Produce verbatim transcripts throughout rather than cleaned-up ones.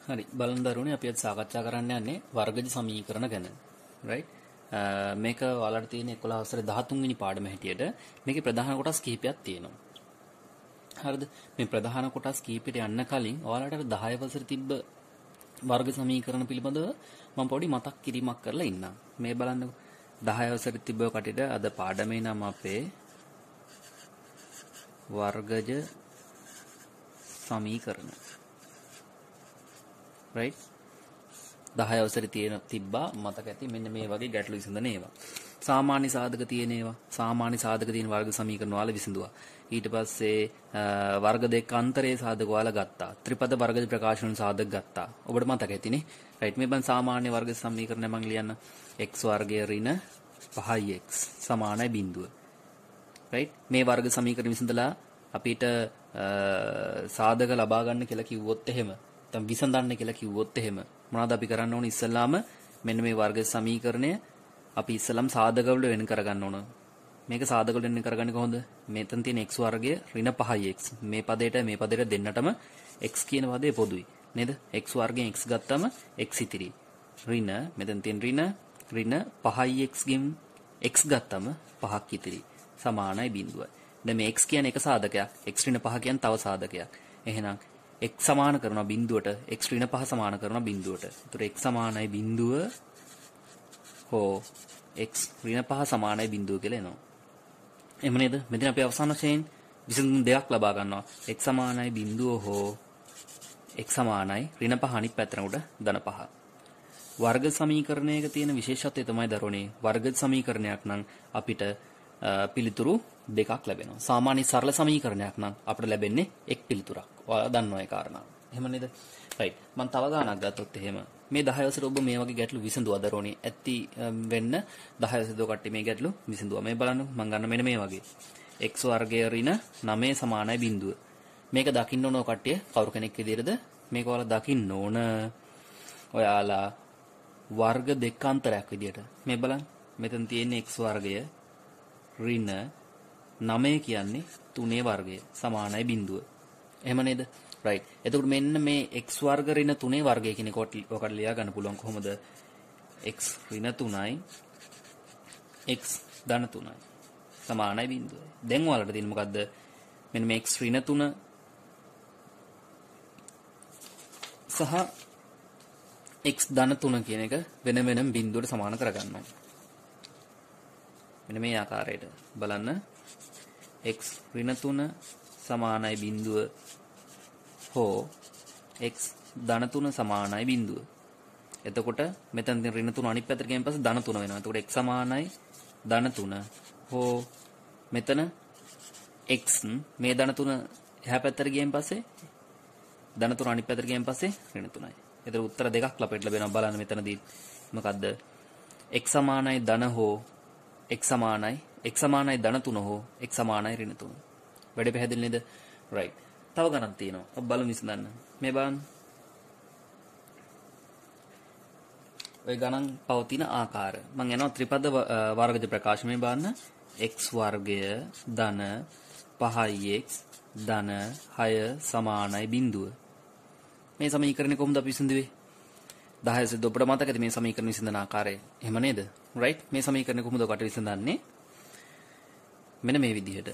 හරි බලන්න දරුවනේ අපි අද සාකච්ඡා කරන්න යන්නේ වර්ගජ සමීකරණ ගැන. right? මේක ඔයාලට තියෙන එකොළහ වසරේ දහතුන් වෙනි පාඩම හැටියට මේකේ ප්‍රධාන කොටස් කිහිපයක් තියෙනවා. හරිද? මේ ප්‍රධාන කොටස් කිහිපෙට යන්න කලින් ඔයාලට දහය වසරේ තිබ්බ වර්ග සමීකරණ පිළිබඳව මම පොඩි මතක් කිරීමක් කරලා ඉන්නම්. මේ බලන්නකො දහය වසරේ තිබ්බ කටියට අද පාඩමේ නම අපේ වර්ගජ සමීකරණ. right? දහය වසරේ තියෙන තිබ්බා මතක ඇති මෙන්න මේ වගේ ගැටලු විසඳන ඒවා. සාමාන්‍ය සාධක තියෙන ඒවා, සාමාන්‍ය සාධක තියෙන වර්ග සමීකරණ වල විසඳුවා. ඊට පස්සේ වර්ග දෙක අන්තරයේ සාධක වල ගත්තා. ත්‍රිපද වර්ගජ ප්‍රකාශන සාධක ගත්තා. ඔබට මතක ඇතිනේ. right? මේ බන් සාමාන්‍ය වර්ග සමීකරණ මම ලියන්න x වර්ගය ඍණ පහයි x සමානයි බිඳුව. right? මේ වර්ග සමීකරණ විසඳලා අපිට සාධක ලබා ගන්න කියලා කිව්වොත් එහෙම නැත්නම් විසඳන්න කියලා කිව්වොත් එහෙම මොනවද අපි කරන්න ඕනේ? ඉස්සෙල්ලාම මෙන්න මේ වර්ග සමීකරණය අපි ඉස්සෙල්ලාම සාධක වල වෙන කරගන්න ඕන. මේක සාධක වල වෙන කරගන්නේ කොහොමද? මෙතන තියෙන x වර්ගය ඍණ පහයි x. මේ පදයට මේ පදයට දෙන්නටම x කියන පදේ පොදුයි. නේද? x වර්ගයෙන් x ගත්තම x ඉතිරි. ඍණ මෙතන තියෙන ඍණ ඍණ පහයි x ගෙන් x ගත්තම පහක් ඉතිරි. සමානයි බිඳුවයි. දැන් මේ x කියන්නේ එක සාධකයක්. x ඍණ පහ කියන්නේ තව සාධකයක්. එහෙනම් x සමාන කරනවා බිඳුවට, x ඍණ පහ සමාන කරනවා බිඳුවට. ඒතර x සමානයි බිඳුව හෝ x ඍණ පහ සමානයි බිඳුව කියලා එනවා. එහෙම නේද? මෙතන අපි අවසාන වශයෙන් විසඳුම් දෙකක් ලබා ගන්නවා. x සමානයි බිඳුව හෝ x සමානයි ඍණ පහ අනිත් පැත්තට උඩ ධන පහ. වර්ග සමීකරණයක තියෙන විශේෂත්වය තමයි දරුවනේ වර්ග සමීකරණයක් නම් අපිට පිළිතුරු දෙකක් ලැබෙනවා. සාමාන්‍ය සරල සමීකරණයක් නම් අපිට ලැබෙන්නේ එක් පිළිතුරක්. ඔයාලා දන්නවා ඒ කාරණා. එහෙම නේද? right. මම තව ගානක් ගත්තොත් එහෙම මේ දහය වසරේ ඔබ මේ වගේ ගැටලු විසඳුවා දරුවනේ. ඇත්ති වෙන්න දහය වසරේ දෝ කට්ටිය මේ ගැටලු විසඳුවා. මේ බලන්න මම ගන්න මෙන්න මේ වගේ. x වර්ගය ඍණ නවය සමානයි බිඳුව. මේක දකින්න ඕන කට්ටිය කවුරු කෙනෙක් විදියටද මේක ඔයාලා දකින්න ඕන. ඔයාලා වර්ග දෙක අන්තරයක් විදියට. මේ බලන්න. මෙතන තියෙන x වර්ගය ඍණ නවය කියන්නේ තුනේ වර්ගය සමානයි බිඳුව. එහෙම නේද? right. එතකොට මෙන්න මේ x වර්ග ඍණ තුනේ වර්ගය කියන කොට ඔකට ලියා ගන්න පුළුවන් කොහොමද? x ඍණ තුනයි x ධන තුනයි සමානයි බිඳුවයි. දැන් ඔයාලට තියෙන්නේ මොකද්ද? මෙන්න මේ x ඍණ තුන සහ x ධන තුන කියන එක වෙන වෙනම බිඳුවට සමාන කරගන්නවා. මෙන්න මේ ආකාරයට බලන්න x ඍණ තුන සමානයි බිඳුව හෝ x ධන තුන සමානයි බිඳුව. එතකොට මෙතන තියෙන ඍණ තුන අනිත් පැත්තට ගියන් පස්සේ ධන තුන වෙනවා. එතකොට x සමානයි ධන තුන හෝ මෙතන x මේ ධන තුන එහා පැත්තට ගියන් පස්සේ ධන තුන අනිත් පැත්තට ගියන් පස්සේ ඍණ තුනයි. එතකොට උත්තර දෙකක් අපිට ලැබෙනවා. බලන්න මෙතනදී මොකද්ද? x සමානයි ධන හෝ x සමානයි x සමානයි ධන තුන හෝ x සමානයි ඍණ තුන. වැඩි පැහැදිලි නේද? right. තව ගණන් තියෙනවා. අපි බලමු විසඳන්න. මේ බලන්න. ඔය ගණන් පවතින ආකාර. මම යනවා ත්‍රිපද වර්ගජ ප්‍රකාශ මේ බලන්න. x වර්ගය ධන පහයි x ධන හය සමානයි බිඳුව. මේ සමීකරණය කොහොමද අපි විසඳුවේ? දහය වසරේ ඔබට මතක ඇති මේ සමීකරණ විසඳන ආකාරය. එහෙම නේද? right. මේ සමීකරණය කොහොමද ඔකට විසඳන්නේ? මෙන්න මේ විදිහට.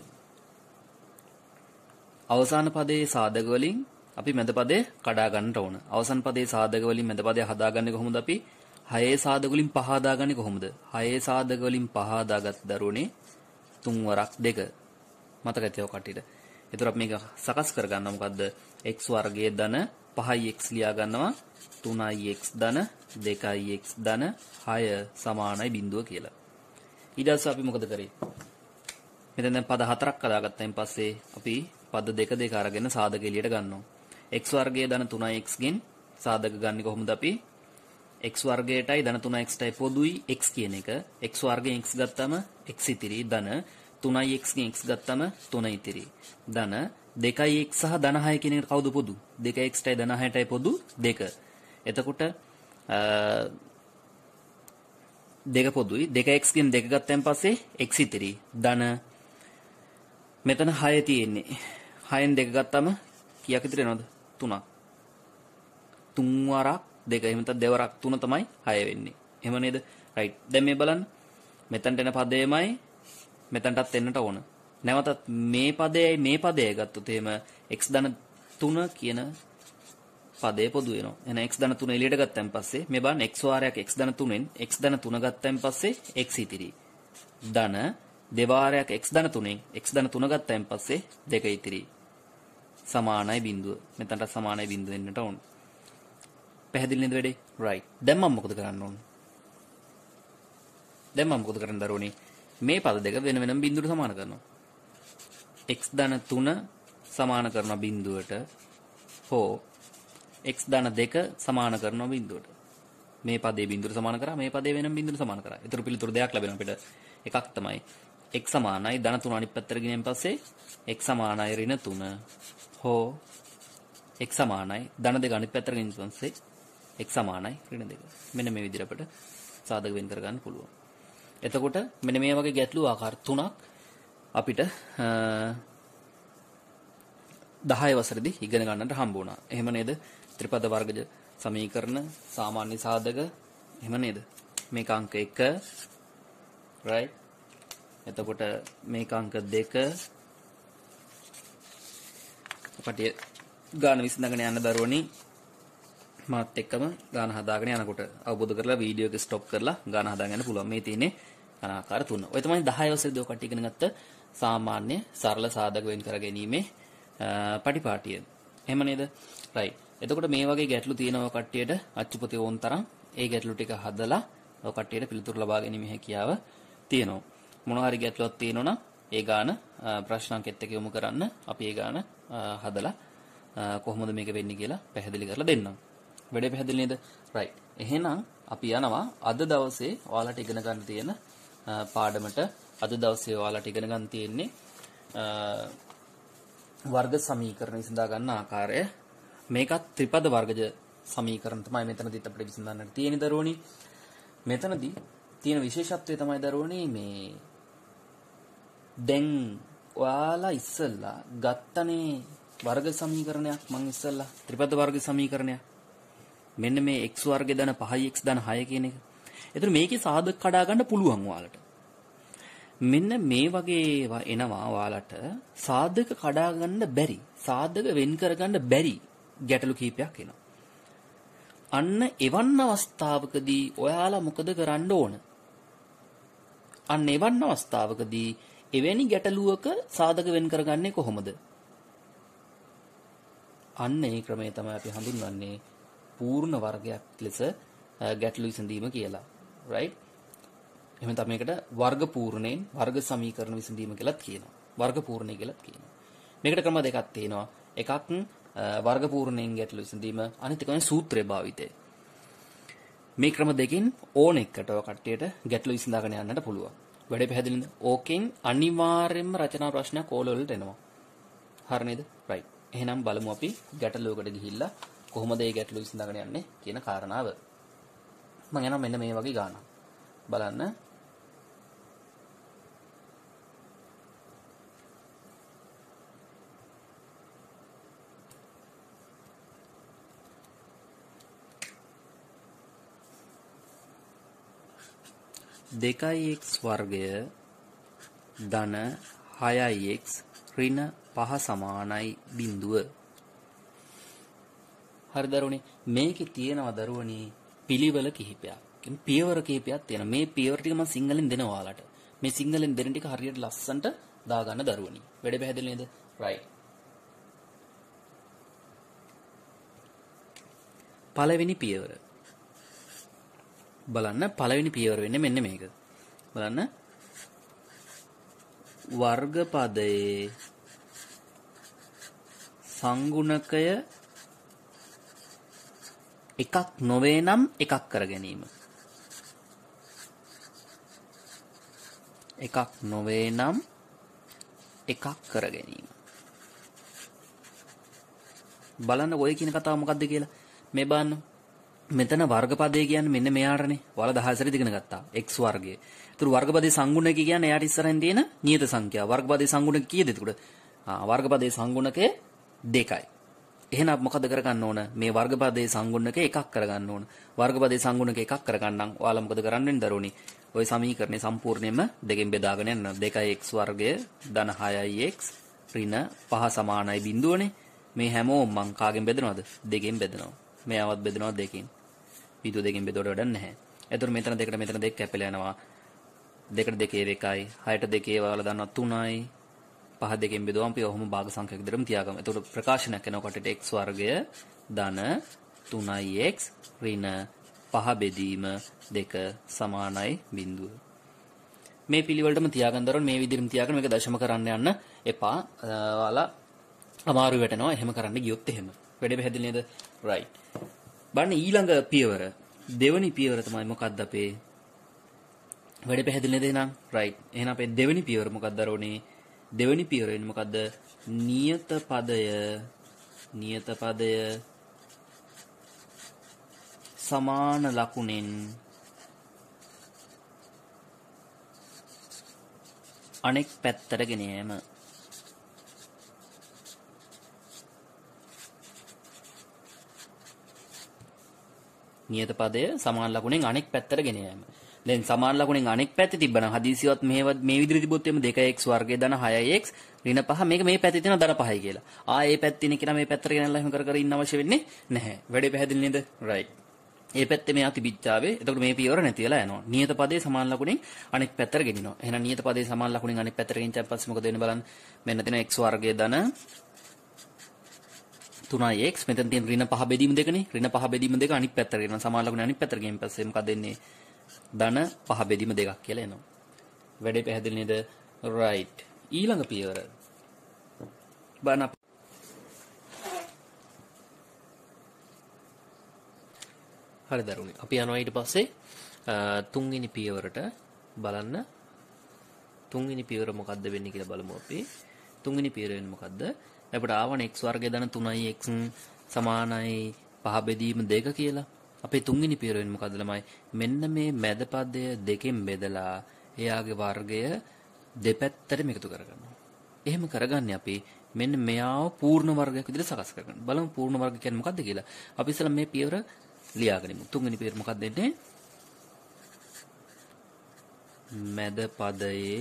අවසාන පදයේ සාධක වලින් අපි මැද පදේ කඩා ගන්නට ඕන. අවසාන පදයේ සාධක වලින් මැද පදේ හදාගන්නේ කොහොමද අපි? හයේ සාධක වලින් පහ හදාගන්නේ කොහොමද? හයේ සාධක වලින් පහ හදාගත් දරුවනේ තුන් වරක් දෙක. මතක ඇතිව කට්ටියට. ඒතර අපි මේක සකස් කරගන්නවා මොකද්ද? x වර්ගයේ ධන පහයි x ලියා ගන්නවා තුනයි x ධන දෙකයි x ධන හය සමානයි බිඳුව කියලා. ඊට පස්සේ අපි මොකද කරේ? මෙතන දැන් පද හතරක් හදාගත්තාන් පස්සේ අපි පද දෙක දෙක අරගෙන සාධක එළියට ගන්නවා. x වර්ගයේ ධන තුනයි x ගෙන් සාධක ගන්න කොහොමද අපි? x වර්ගයටයි ධන තුනයි x ටයි පොදුයි x කියන එක. x වර්ගයෙන් x ගත්තම x ඉතිරි ධන තුනයි x ගෙන් x ගත්තම තුන ඉතිරි. ධන දෙකයි x සහ ධන හය කියන එකට කවුද පොදු? දෙකයි x ටයි ධන හය ටයි පොදු දෙක. එතකොට දෙක පොදුයි. දෙක x ගෙන් දෙක ගත්තන් පස්සේ x ඉතිරි. ධන මෙතන හය තියෙන්නේ. හයෙන් දෙක ගත්තම කීයක් ඉතිරි වෙනවද? තුනක්. තුන් වරක් දෙක එහෙම නැත්නම් දෙවරක් තුන තමයි හය වෙන්නේ. එහෙම නේද? රයිට්. දැන් මේ බලන්න. මෙතනට එන පදයමයි මෙතනටත් එන්නට ඕන. නැවතත් මේ පදයයි මේ පදයයි ගත්තොත් එහෙම x ධන තුන කියන පදේ පොදු වෙනවා. එහෙනම් x ධන තුන එළියට ගත්තන් පස්සේ මේ බලන්න x වාරයක් x ධන තුනෙන් x ධන තුන ගත්තන් පස්සේ x ඉතිරි. ධන දෙවාරයක් x ධන තුනෙන් x ධන තුන ගත්තන් පස්සේ දෙක ඉතිරි. සමානයි බිඳුව. මෙතනට සමානයි බිඳුව වෙන්නට ඕන. පැහැදිලි නේද වැඩේ? රයිට්. දැන් මම මොකද කරන්න ඕන? දැන් මම මොකද කරන්න දරුවනේ? මේ පද දෙක වෙන වෙනම බිඳුවට සමාන කරනවා. x ධන තුන සමාන කරන බිඳුවට හෝ x ධන දෙක සමාන කරන බිඳුවට. මේ පදේ බිඳුවට සමාන කරා මේ පදේ වෙනම බිඳුවට සමාන කරා. ඊටු පිළිතුරු දෙයක් ලැබෙනවා අපිට. එකක් තමයි x සමානයි ධන තුන අනිත් පැත්තට ගෙනියන් පස්සේ x සමානයි ඍණ තුන හෝ x සමානයි ධන දෙක අනිත් පැත්තට ගෙනියන් පස්සේ x සමානයි ඍණ දෙක. මෙන්න මේ විදිහට අපිට සාධක වෙන් කරගන්න පුළුවන්. එතකොට මෙන්න මේ වගේ ගැටලු ආකාර තුනක් අපිට දහය වසරේදී ඉගෙන ගන්නට හම්බ වුණා. එහෙම නේද? ත්‍රිපද වර්ගජ සමීකරණ, සාමාන්‍ය සාධක, එහෙම නේද? මේක අංක එක, right? එතකොට මේක අංක දෙක. අපිට ගාන විසඳගෙන යන්න දරුවනි මාත් එක්කම ගාන හදාගෙන යනකොට අවබෝධ කරලා වීඩියෝ එක ස්ටොප් කරලා ගාන හදාගන්න පුළුවන්. මේ තියෙන්නේ අනාකාර තුන. ඔය තමයි දහය වසරේදී ඔය කට්ටිය ඉගෙන ගත්ත සාමාන්‍ය සරල සාධක වෙන් කර ගැනීමේ පටිපාටිය. එහෙම නේද? රයිට්. එතකොට මේ වගේ ගැටලු තියෙනවා කට්ටියට අච්චුපතේ ඕන තරම් ඒ ගැටලු ටික හදලා ඔය කට්ටියට පිළිතුරු ලබා ගැනීමේ හැකියාව තියෙනවා. මොනවා හරි ගැටලුවක් තියෙනවා නම් ඒ ගාන ප්‍රශ්න අංකෙත් එක්ක යොමු කරන්න. අපි ඒ ගාන හදලා කොහොමද මේක වෙන්නේ කියලා පැහැදිලි කරලා දෙන්නම්. වැඩේ පැහැදිලි නේද? රයිට්. එහෙනම් අපි යනවා අද දවසේ ඔයාලට ඉගෙන ගන්න තියෙන පාඩමට. අද දවසේ ඔයාලට ඉගෙන ගන්න තියෙන්නේ වර්ග සමීකරණ විසඳා ගන්න ආකාරය. මේකත් ත්‍රිපද වර්ගජ සමීකරණ තමයි මෙතනදිත් අපිට විසඳන්නට තියෙන දරුවනි. මෙතනදී තියෙන විශේෂත්වය තමයි දරුවනි මේ දැන් ඔයාලා ඉස්සෙල්ලා ගත්තනේ වර්ග සමීකරණයක් මං ඉස්සෙල්ලා ත්‍රිපද වර්ග සමීකරණයක්. මෙන්න මේ x වර්ගය ධන පහයි x ධන හය කියන එක. ඒතර මේකේ සාධක කඩා ගන්න පුළුවන් ඔයාලට. මෙන්න මේ වගේ ඒවා එනවා ඔයාලට සාධක කඩා ගන්න බැරි, සාධක වෙන් කර ගන්න බැරි ගැටලු කීපයක් එනවා. අන්න එවන් අවස්ථාවකදී ඔයාලා මොකද කරන්න ඕන? අන්න එවන් අවස්ථාවකදී එවැනි ගැටලුවක සාධක වෙන් කරගන්නේ කොහොමද? අන්න ඒ ක්‍රමය තමයි අපි හඳුන්වන්නේ පූර්ණ වර්ගයක් ලෙස ගැටලු විසඳීම කියලා. right? එහෙනම් තමයි මේකට වර්ග පූර්ණයෙන් වර්ග සමීකරණ විසඳීම කියලාත් කියනවා. වර්ග පූර්ණය කියලාත් කියනවා. මේකට ක්‍රම දෙකක් තියෙනවා. එකක් වර්ග පූර්ණයෙන් ගැටලු විසඳීම, අනිත් එක සූත්‍රය භාවිතය. මේ ක්‍රම දෙකෙන් ඕන එකට ඔය කට්ටියට ගැටලු විසඳාගෙන යන්නට පුළුවන්. වැඩේ පැහැදිලිද? ඕකෙන් අනිවාර්යයෙන්ම රචනා ප්‍රශ්නයක් ඕල වලට එනවා. හරි නේද? right. එහෙනම් බලමු අපි ගැටලුවකට ගිහිල්ලා කොහොමද මේ ගැටලුව විසඳාගෙන යන්නේ කියන කාරණාව. මම යනවා මෙන්න මේ වගේ ගානක්. බලන්න. දෙකයි x වර්ගය ධන හයයි x ඍණ පහ සමානයි බිඳුව. හරි දරුවනේ, මේකේ තියෙනවා දරුවනේ පිළිවෙල කිහිපයක්. කියන්නේ පියවර කිහිපයක් තියෙනවා. මේ පියවර ටික මම සිංහලෙන් දෙනවා ඔයාලට. මේ සිංහලෙන් දෙන ටික හරියට ලස්සනට දාගන්න දරුවනේ. වැඩේ පැහැදිලි නේද? right. පළවෙනි පියවර. බලන්න පළවෙනි පියවර වෙන්නේ මෙන්න මේක. බලන්න වර්ගපදයේ සංගුණකය එකක් නොවේ නම් එකක් කර ගැනීම. එකක් නොවේ නම් එකක් කර ගැනීම. බලන්න ඔය කියන කතාව මොකද්ද කියලා. මේ බලන්න. මෙතන වර්ගපදය කියන්නේ මෙන්න මෙයාටනේ. ඔයාලා දහය සැරේ ඉගෙන ගත්තා. x වර්ගය. ඒතර වර්ගපදයේ සංගුණකය කියන්නේ එයාට ඉස්සරහින් තියෙන නියත සංඛ්‍යාව. වර්ගපදයේ සංගුණක කීයද එතකොට? ආ වර්ගපදයේ සංගුණකය දෙකයි. එහෙනම් මොකද කරගන්න ඕන? මේ වර්ගපදයේ සංගුණක එකක් කරගන්න ඕන. වර්ගපදයේ සංගුණක එකක් කරගන්නම් ඔයාලා මොකද කරන්න වෙන්නේ දරුවනි? ওই සමීකරණය සම්පූර්ණයෙන්ම දෙකෙන් බෙදාගෙන යන්න. දෙකයි x වර්ගය ධන හයයි x ඍණ පහ සමානයි බිඳුවනේ. මේ හැමෝම මං කාගෙන් බෙදනවද? දෙකෙන් බෙදනවා. මෙයාවත් බෙදනවා දෙකෙන්. බිඳුව දෙකෙන් බෙදුවට වැඩක් නැහැ. එතකොට මෙතන දෙකට මෙතන දෙක කැපිලා යනවා. දෙකට දෙකේ එකයි, හයට දෙකේ ඔයාලා දන්නවා තුනයි. පහ දෙකෙන් බෙදුවම අපි ඔහොම භාග සංඛ්‍යාවක් විතරම තියාගමු. එතකොට ප්‍රකාශනයක් කරනකොට x වර්ගය ධන තුනයි x ඍණ පහ බෙදීම දෙක සමානයි බිඳුව. මේ පිළිවෙලටම තියාගන්න දරුවෝ මේ විදිහටම තියාගෙන මේක දශම කරන්න යන්න එපා. ඔයාලා අමාරු වෙටනවා එහෙම කරන්න ගියොත් එහෙම. වැඩේ පැහැදිලි නේද? right. බලන්න ඊළඟ පියවර දෙවෙනි පියවර තමයි මොකක්ද අපේ? වැඩේ පැහැදිලි නේද එහෙනම්? right. එහෙනම් අපේ දෙවෙනි පියවර මොකක්ද දරුවනේ? දෙවෙනි පියවර වෙන්නේ මොකද්ද? නියත පදය නියත පදය සමාන ලකුණෙන් අනෙක් පැත්තට ගෙන යෑම. නියත පදය සමාන ලකුණෙන් අනෙක් පැත්තට ගෙන යෑම. දැන් සමාන ලකුණෙන් අනෙක් පැත්තේ තිබ්බනම් හදිසියවත් මේවත් මේ විදිහට තිබොත් එimhe දෙකයි x වර්ගය ධන හයයි x ඍණ පහ මේක මේ පැත්තේ තියෙන ධන පහයි කියලා. ආ ඒ පැත්තේ ඉන්නේ කෙනා මේ පැත්තට ගෙනල්ලා එහෙම කර කර ඉන්න අවශ්‍ය වෙන්නේ නැහැ. වැඩේ පැහැදිලි නේද? right. ඒ පැත්තේ මෙයා තිබිච්චාවේ. එතකොට මේ පියවර නැති වෙලා යනවා. නියත පදයේ සමාන ලකුණෙන් අනෙක් පැත්තට ගෙනිනවා. එහෙනම් නියත පදයේ සමාන ලකුණෙන් අනෙක් පැත්තට ගෙනිච්චාන් පස්සේ මොකද වෙන්නේ බලන්න. මෙන්න තියෙන x වර්ගය ධන තුනයි x මෙතන තියෙන ඍණ පහ බෙදීම දෙකනේ. ඍණ පහ බෙදීම දෙක අනිත් පැත්තට ගෙනිනවා. සමාන ලකුණෙන් අනිත් පැත්තට ගෙනින් පස්සේ මොකද වෙන්නේ? ධන පහ බෙදීම දෙකක් කියලා එනවා. වැඩේ පැහැදිලි නේද? right. ඊළඟ පියවර බලන්න හරි දරුවනි. අපි යනවා ඊට පස්සේ තුන්වෙනි පියවරට බලන්න. තුන්වෙනි පියවර මොකද්ද වෙන්නේ කියලා බලමු අපි. තුන්වෙනි පියවර වෙන්නේ මොකද්ද? අපිට ආවනේ x වර්ගය ධන තුනයි x සමානයි පහ බෙදීම දෙක කියලා. අපේ තුන්වෙනි පියවර වෙන්නේ මොකද්ද ළමයි? මෙන්න මේ මැද පදය දෙකෙන් බෙදලා එයාගේ වර්ගය දෙපැත්තටම එකතු කරගන්නවා. එහෙම කරගන්නේ අපි මෙන්න මෙයාව පූර්ණ වර්ගයක් විදිහට සකස් කරගන්න. බලමු පූර්ණ වර්ග කියන්නේ මොකද්ද කියලා. අපි ඉස්සෙල්ලා මේ පියවර ලියාගනිමු. තුන්වෙනි පියවර මොකක්ද දෙන්නේ? මැද පදයේ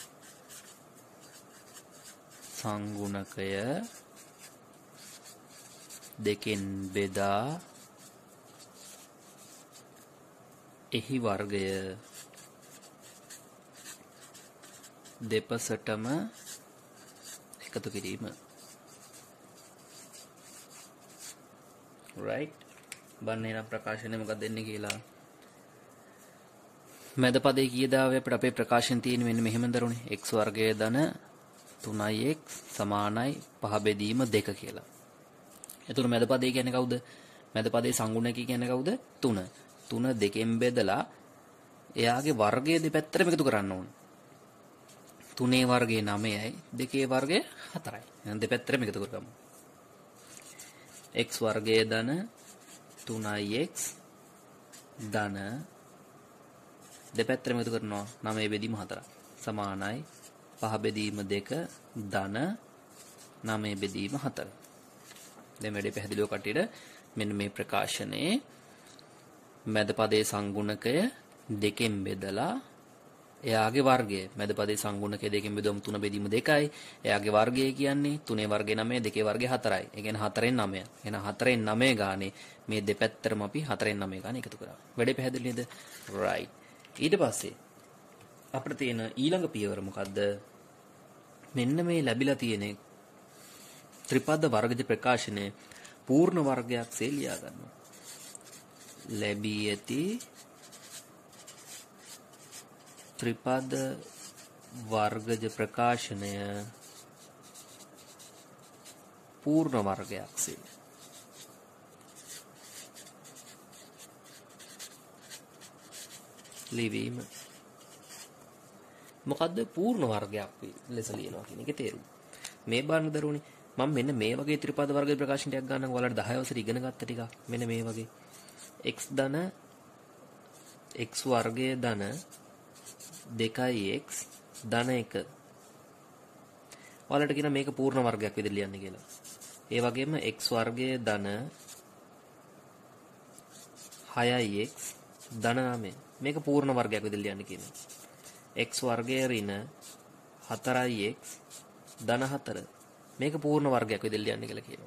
සංගුණකය දෙකෙන් බෙදා එහි වර්ගය දෙපසටම එකතු කිරීම. right. බන්නේ නම් ප්‍රකාශනය මොකක්ද දෙන්නේ කියලා. මැද පදේ කීයදාවේ අපිට අපේ ප්‍රකාශන තියෙන මෙන්න මෙහෙම දරුනේ x වර්ගය ධන තුනයි x සමානයි පහ බෙදීම දෙක කියලා. එතකොට මැද පදේ කියන්නේ කවුද? මැද පදේ සංගුණකය කියන්නේ කවුද? තුන. තුන දෙකෙන් බෙදලා එයාගේ වර්ගය දෙපැත්තටම එකතු කරන්න ඕන. තුනේ වර්ගය නවයයි දෙකේ වර්ගය හතරයි. එහෙනම් දෙපැත්තටම එකතු කරගමු. x වර්ගය ධන තුනයි x ධන දෙපැත්තටම එකතු කරනවා නවය බෙදීම හතරයි සමානයි පහ බෙදීම දෙක ධන නවය බෙදීම හතර. දැන් වැඩි පැහැදිලිව කටියට මෙන්න මේ ප්‍රකාශනයේ මැද පදයේ සංගුණකය දෙකෙන් බෙදලා එයාගේ වර්ගය මැද පදයේ සංගුණකය දෙකෙන් බෙදුවම තුන බෙදීම දෙකයි. එයාගේ වර්ගය කියන්නේ තුනේ වර්ගය නවය දෙකේ වර්ගය හතරයි. ඒ කියන්නේ හතරෙන් නවය. එහෙනම් හතරෙන් නවය ගානේ මේ දෙපැත්තටම අපි හතරෙන් නවය ගානේ එකතු කරා. වැඩේ පැහැදිලි නේද? right. ඊට පස්සේ අපිට තියෙන ඊළඟ පියවර මොකද්ද? මෙන්න මේ ලැබිලා තියෙන ත්‍රිපද වර්ගජ ප්‍රකාශනයේ පූර්ණ වර්ගයක් සේ ලියා ගන්නවා. ලැබී ඇති ත්‍රිපද වර්ගජ ප්‍රකාශනය පූර්ණ වර්ගයක් සේ ලිවීම. මොකද්ද පූර්ණ වර්ගයක් ලෙස ලියනවා කියන එකේ තේරුම. මේ බාන්න දරුවනේ මම මෙන්න මේ වගේ ත්‍රිපද වර්ග ප්‍රකාශනයක් ගන්නම් ඔයාලට දහය වසරේ ඉගෙන ගත්ත ටික මෙන්න මේ වගේ x ධන x වර්ගය ධන දෙකයි x ධන එක ඔයාලට කියන මේක පූර්ණ වර්ගයක් විදිහට ලියන්න කියලා. ඒ වගේම x වර්ගයේ ධන හයයි x ධන නවය. මේක පූර්ණ වර්ගයක් විදිහට ලියන්න කියනවා. x වර්ගයේ ඍණ හතරයි x ධන හතර. මේක පූර්ණ වර්ගයක් විදිහට ලියන්න කියලා කියනවා.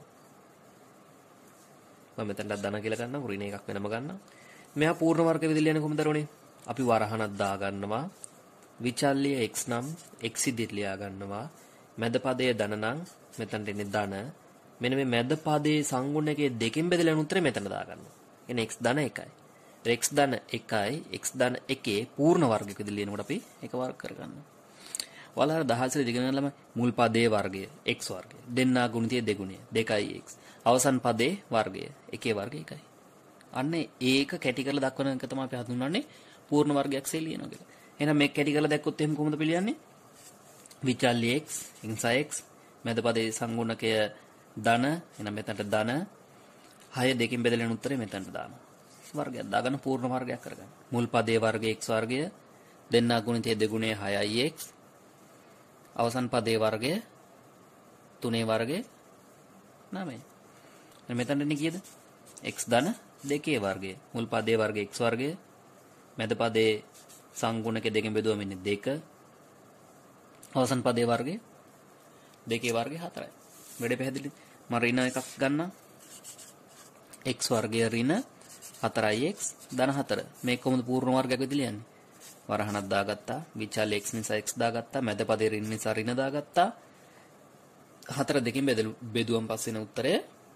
මම මෙතනට ධන කියලා ගන්නම්, ඍණ එකක් වෙනම ගන්නම්. මෙහා පූර්ණ වර්ග විදිහට ලියන්නේ කොහොමද දරුවනේ? අපි වරහණක් දා ගන්නවා. විචල්්‍ය x නම් x ඉදිරියට ලියා ගන්නවා. මැද පදයේ ධන නම් මෙතනට එන්නේ ධන. මෙන්න මේ මැද පදයේ සංගුණකයේ දෙකෙන් බෙදලා යන උත්තරේ මෙතන දා ගන්නවා. එන්නේ x ධන එකයි. x ධන එකයි x ධන එකේ පූර්ණ වර්ගයක විදිහට ලියනකොට අපි එක වර්ග කරගන්නවා. ඔයාලා දහස් ඉගෙන ගන්න ළම මුල් පදයේ වර්ගය x වර්ගය. දෙන්නා ගුණිතයේ දෙගුණය දෙකයි x. අවසන් පදයේ වර්ගය එකේ වර්ගය එකයි. අන්න ඒක කැටි කරලා දක්වන එක තමයි අපි හඳුන්වන්නේ පූර්ණ වර්ගයක් සේ ලියනවා කියලා. එහෙනම් මේක කැටි කරලා දැක්කොත් එහෙම කොහොමද පිළියන්නේ? විචල්්‍ය x හිංසා x මැද පදයේ සංගුණකය ධන එහෙනම් මෙතනට ධන හය දෙකෙන් බෙදලා යන උත්තරේ මෙතනට දානවා. වර්ගයක් දාගන්න පූර්ණ වර්ගයක් කරගන්න. මුල් පදයේ වර්ගය x වර්ගය දෙන්නා ගුණිතයේ දෙගුණය හයයි x අවසන් පදයේ වර්ගය තුනේ වර්ගය නවයයි. එහෙනම් මෙතනට ඉන්නේ කීයද? x ධන දෙකේ වර්ගය. මුල් පදයේ වර්ගය x වර්ගය මැද පදයේ සංගුණක දෙකෙන් බෙදුවම ඉන්නේ දෙක. අවසන් පදයේ වර්ගය දෙකේ වර්ගය හතරයි. වැඩේ පැහැදිලිද? මම ඍණ එකක් ගන්නම්. x වර්ගය ඍණ හතරයි x ධන හතර. මේක කොහොමද පූර්ණ වර්ගයක් විදිහට ලියන්නේ? වරහණක් දාගත්තා. විචල්්‍ය x නිසා x දාගත්තා. මැද පදේ ඍණ නිසා ඍණ දාගත්තා. හතර දෙකෙන් බෙදලු බෙදුවම පස්සේ එන උත්තරය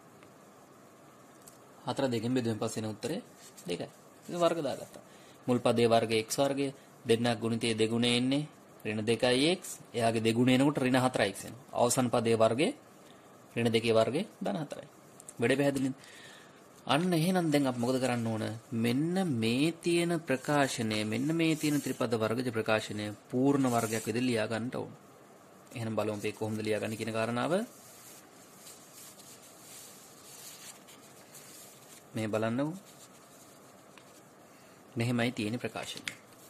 හතර දෙකෙන් බෙදුවම පස්සේ එන උත්තරය දෙකයි. ඒක වර්ග දාගත්තා. මුල් පදයේ වර්ගය x වර්ගය දෙන්නක් ගුණිතයේ දෙගුණේ එන්නේ ඍණ දෙකයි x. එයාගේ දෙගුණේ එනකොට ඍණ හතරයි x එනවා. අවසන් පදයේ වර්ගය ඍණ දෙකේ වර්ගය ධන හතරයි. වැඩේ පැහැදිලිද? අන්න එහෙනම් දැන් අපි මොකද කරන්න ඕන? මෙන්න මේ තියෙන ප්‍රකාශනය මෙන්න මේ තියෙන ත්‍රිපද වර්ගජ ප්‍රකාශනය පූර්ණ වර්ගයක් විදිහට ලියා ගන්නට ඕන. එහෙනම් බලමු මේක කොහොමද ලියාගන්නේ කියන කාරණාව. මේ බලන්නකෝ. මෙහෙමයි තියෙන ප්‍රකාශනය.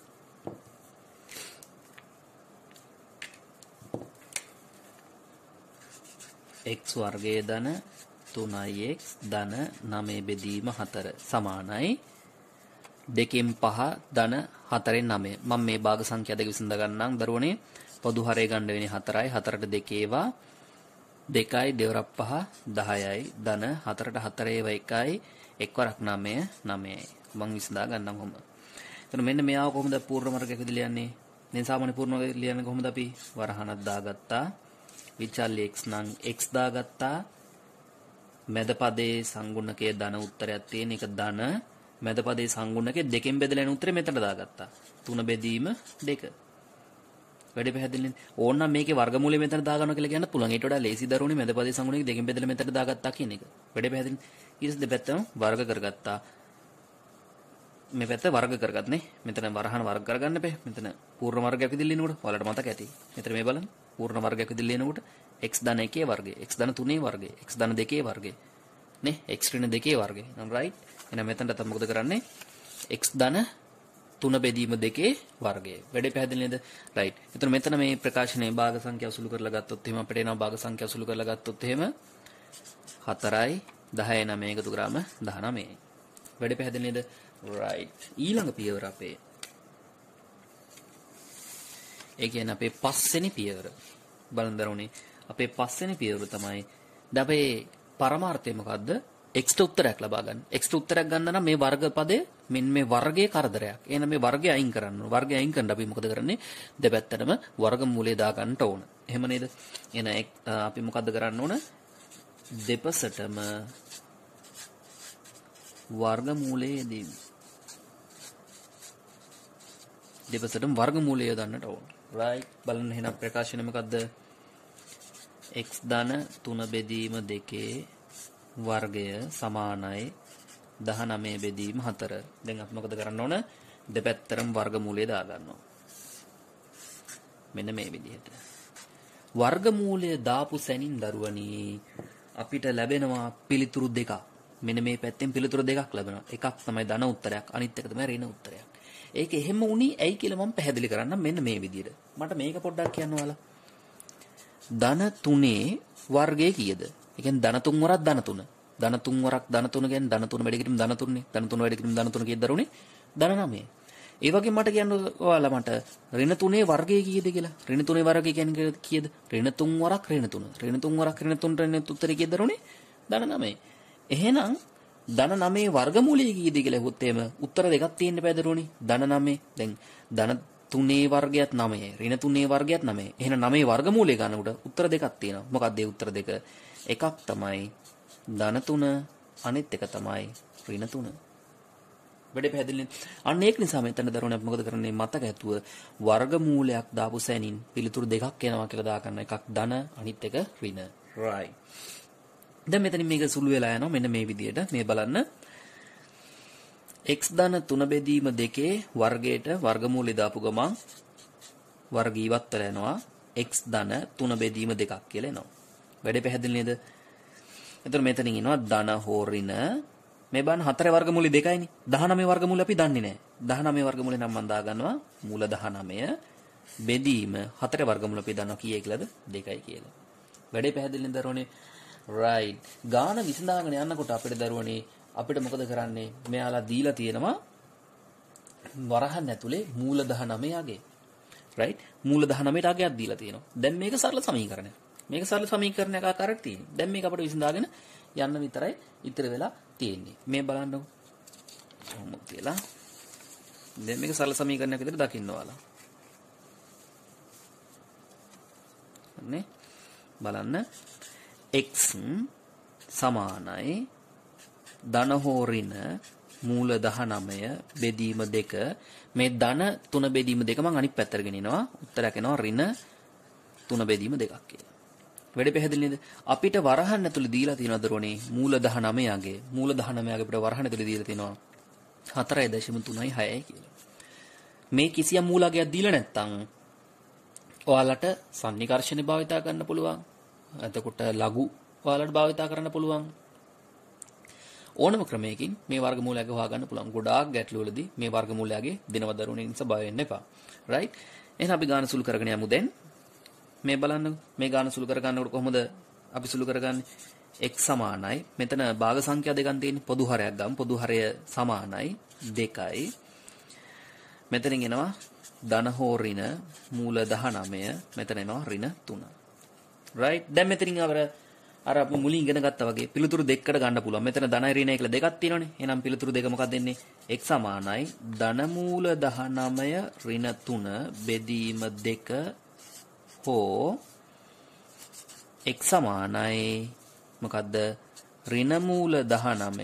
x වර්ගයේ ධන තුනයි x ධන නවය බෙදීම හතර සමානයි දෙකෙන් පහ ධන හතරෙන් නවය. මම මේ භාග සංඛ්‍යා දෙක විසඳ ගන්නම් දරුවනේ. පොදු හරය ගන්න වෙන්නේ හතරයි. හතරට දෙක ඒවා දෙකයි දෙවරක් පහ දහයයි ධන හතරට හතර ඒවා එකයි එක් වරක් නවය නවයයි. මම විසඳා ගන්නම් කොහොමද? එතන මෙන්න මෙයාව කොහොමද පූර්ණ වර්ගයක් විදිහට ලියන්නේ? දැන් සාමාන්‍ය පූර්ණ වර්ගයක් ලියන්නේ කොහොමද අපි? වරහණක් දාගත්තා. විචල්්‍ය x නම් x දාගත්තා. මැද පදේ සංගුණකයේ ධන උත්තරයක් තියෙන එක ධන මැද පදේ සංගුණකයේ දෙකෙන් බෙදලා යන උත්තරේ මෙතන දාගත්තා. තුන බෙදීම දෙක. වැඩි පැහැදිලිද? ඕනනම් මේකේ වර්ගමූලය මෙතන දාගන්නවා කියලා කියන්නත් පුළුවන්. ඊට වඩා ලේසි දරුවනේ මැද පදේ සංගුණකයේ දෙකෙන් බෙදලා මෙතන දාගත්තා කියන එක. වැඩි පැහැදිලිද? ඊට පස්සේ දෙපැත්තම වර්ග කරගත්තා. මේ පැත්ත වර්ග කරගත්නේ. මෙතන වරහන වර්ග කරගන්න බෑ. මෙතන පූර්ණ වර්ගයක් විදිහට ලියනකොට ඔයාලට මතක ඇති. මෙතන මේ බලන්න. පූර්ණ වර්ගයක් විදිහට ලියනකොට x ධන එකේ වර්ගය, x ධන තුනේ වර්ගය, x ධන දෙකේ වර්ගය. නේ? x ඍණ දෙකේ වර්ගය. නම් රයිට්. එහෙනම් මෙතනට තමයි මොකද කරන්නේ? x ධන තුන බෙදීම දෙකේ වර්ගය. වැඩේ පැහැදිලි නේද? රයිට්. එතන මෙතන මේ ප්‍රකාශනයේ භාග සංඛ්‍යා අසුළු කරලා ගත්තොත් එහෙම අපිට එනවා භාග සංඛ්‍යා අසුළු කරලා ගත්තොත් එහෙම හතරයි දහයයි නවය එකතු කරාම දහනවයයි. වැඩේ පැහැදිලි නේද? රයිට්. ඊළඟ පියවර අපේ. ඒ කියන්නේ අපේ පස්වෙනි පියවර. බලන්න දරුවනේ අපේ පස්වෙනි පියවර තමයි දැන් අපේ පරමාර්ථය මොකද්ද? x ට උත්තරයක් ලබා ගන්න. x ට උත්තරයක් ගන්න නම් මේ වර්ග පදේ මෙන්න මේ වර්ගයේ කරදරයක්. එහෙනම් මේ වර්ගය අයින් කරන්න ඕන. වර්ගය අයින් කරන්න අපි මොකද කරන්නේ? දෙපැත්තටම වර්ගමූලය දා ගන්නට ඕන. එහෙම නේද? එහෙනම් අපි මොකද්ද කරන්න ඕන? දෙපසටම වර්ගමූලය යෙදීම. දෙපසටම වර්ගමූලය යොදන්නට ඕන. right බලන්න එහෙනම් ප්‍රකාශනය මොකද්ද? x ධන තුන බෙදීම දෙකේ වර්ගය සමානයි දහනවය බෙදීම හතර. දැන් අපි මොකද කරන්න ඕන? දෙපැත්තටම වර්ගමූලය දා ගන්නවා. මෙන්න මේ විදිහට. වර්ගමූලය දාපු සැනින් දරුවනි අපිට ලැබෙනවා පිළිතුරු දෙකක්. මෙන්න මේ පැත්තෙන් පිළිතුරු දෙකක් ලැබෙනවා. එකක් තමයි ධන උත්තරයක්, අනිත් එක තමයි ඍණ උත්තරයක්. ඒක එහෙම වුණේ ඇයි කියලා මම පැහැදිලි කරන්නම් මෙන්න මේ විදිහට. මට මේක පොඩ්ඩක් කියන්න ඔයාලා. ධන තුනේ වර්ගය කීයද? ඒ කියන්නේ ධන තුන් වරක් ධන තුන. ධන තුන් වරක් ධන තුන කියන්නේ ධන තුන වැඩි කිරීම ධන තුනනේ. ධන තුන වැඩි කිරීම ධන තුන කීයද දරුවනේ? ධන නවය. ඒ වගේ මට කියන්න ඔයාලා මට ඍණ තුනේ වර්ගය කීයද කියලා. ඍණ තුනේ වර්ගය කියන්නේ කීයද? ඍණ තුන් වරක් ඍණ තුන. ඍණ තුන් වරක් ඍණ තුනට ඍණ උත්තරේ කීයද දරුවනේ? ධන නවය. එහෙනම් ධන නවයේ වර්ගමූලය කීයද කියලා ඇහුවොත් එහෙම උත්තර දෙකක් තියෙන්න බෑ දරුවනේ. ධන නවය. දැන් ධන තුනේ වර්ගයත් නවයයි. ඍණ තුනේ වර්ගයත් නවයයි. එහෙනම් නවයේ වර්ගමූලය ගන්නකොට උත්තර දෙකක් තියෙනවා. මොකක්ද ඒ උත්තර දෙක? එකක් තමයි ධන තුන, අනිත් එක තමයි ඍණ තුන. වැඩේ පැහැදිලිද? අන්න ඒක නිසා මෙතන දරුවනේ අපි මොකද කරන්නේ? මතක ඇතුව වර්ගමූලයක් දාපු සැනින් පිළිතුරු දෙකක් එනවා කියලා දා ගන්න. එකක් ධන, අනිත් එක ඍණ. right. දැන් මෙතනින් මේක සුළු වෙලා යනවා. මෙන්න මේ විදිහට මේ බලන්න. x ධන තුන බෙදීම දෙකේ වර්ගයට වර්ගමූලය දාපු ගමන් වර්ග ඉවත් වෙලා යනවා. x ධන තුන බෙදීම දෙකක් කියලා එනවා. වැඩේ පැහැදිලි නේද? එතකොට මෙතනින් එනවා ධන හෝ ඍණ. මේ බලන්න හතරේ වර්ගමූලය දෙකයිනේ. දහනවයේ වර්ගමූලය අපි දන්නේ නැහැ. දහනවයේ වර්ගමූලය නම් මම දා ගන්නවා මූල දහනවය බෙදීම හතරේ වර්ගමූලය අපි දන්නවා කීයද කියලාද? දෙකයි කියලා. වැඩේ පැහැදිලි නේද දරුවනේ? right. ගාන විසඳාගෙන යනකොට අපිට දරුවනේ අපිට මොකද කරන්නේ? මෙයාලා දීලා තියෙනවා වරහන් ඇතුලේ මූල දහනවය අගය. right. මූල දහනවයට අගයක් දීලා තියෙනවා. දැන් මේක සරල සමීකරණයක්. මේක සරල සමීකරණයක් ආකාරයට තියෙනවා. දැන් මේක අපිට විසඳාගෙන යන්න විතරයි ඉතිරි වෙලා තියෙන්නේ. මේ බලන්නකො. කොහොමද කියලා. දැන් මේක සරල සමීකරණයක් විදිහට දකින්න ඕලා. නේ? බලන්න x සමානයි ධන හෝ ඍණ මූල දහනවය බෙදීම දෙක. මේ ධන තුන බෙදීම දෙක මම අනිත් පැත්තට ගෙනිනවා. උත්තරයක් එනවා ඍණ තුන බෙදීම දෙකක් කියලා. වැඩේ පැහැදිලි නේද? අපිට වරහන් ඇතුළේ දීලා තියෙනවා දරුවනේ මූල දහනවයගේ. මූල දහනවයගේ අපිට වරහන් ඇතුළේ දීලා තියෙනවා හතරයි දශම තුනයි හයයි කියලා. මේ කිසියම් මූලකයක් දීලා නැත්නම් ඔයාලට සන්නිකර්ෂණ භාවිතා කරන්න පුළුවන්. එතකොට ලඝු ඔයාලට භාවිතා කරන්න පුළුවන්. ඕනම ක්‍රමයකින් මේ වර්ගමූලයක හොයාගන්න පුළුවන්. ගොඩාක් ගැටලු වලදී මේ වර්ගමූලයගේ දෙනව දරුවනේ නිසා බය වෙන්න එපා. right? එහෙනම් අපි ගාන සුළු කරගෙන යමු දැන්. මේ බලන්න මේ ගාන සුළු කර ගන්නකොට කොහොමද අපි සුළු කරගන්නේ? x සමානයි මෙතන භාග සංඛ්‍යා දෙකක් තියෙන්නේ. පොදු හරයක් ගමු. පොදු හරය සමානයි දෙකයි. මෙතනින් එනවා ධන හෝ ඍණ මූල දහනවය. මෙතන එනවා ඍණ තුන. right. දැන් මෙතනින් අපර අර අපි මුලින් ඉගෙන ගත්තා වගේ පිළිතුරු දෙකකට ගන්න පුළුවන්. මෙතන ධනයි ඍණයි කියලා දෙකක් තියෙනවනේ. එහෙනම් පිළිතුරු දෙක මොකක්ද දෙන්නේ? x සමානයි ධන මූල දහනවය ඍණ තුන බෙදීම දෙක හෝ x සමානයි මොකද්ද? ඍණ මූල දහනවය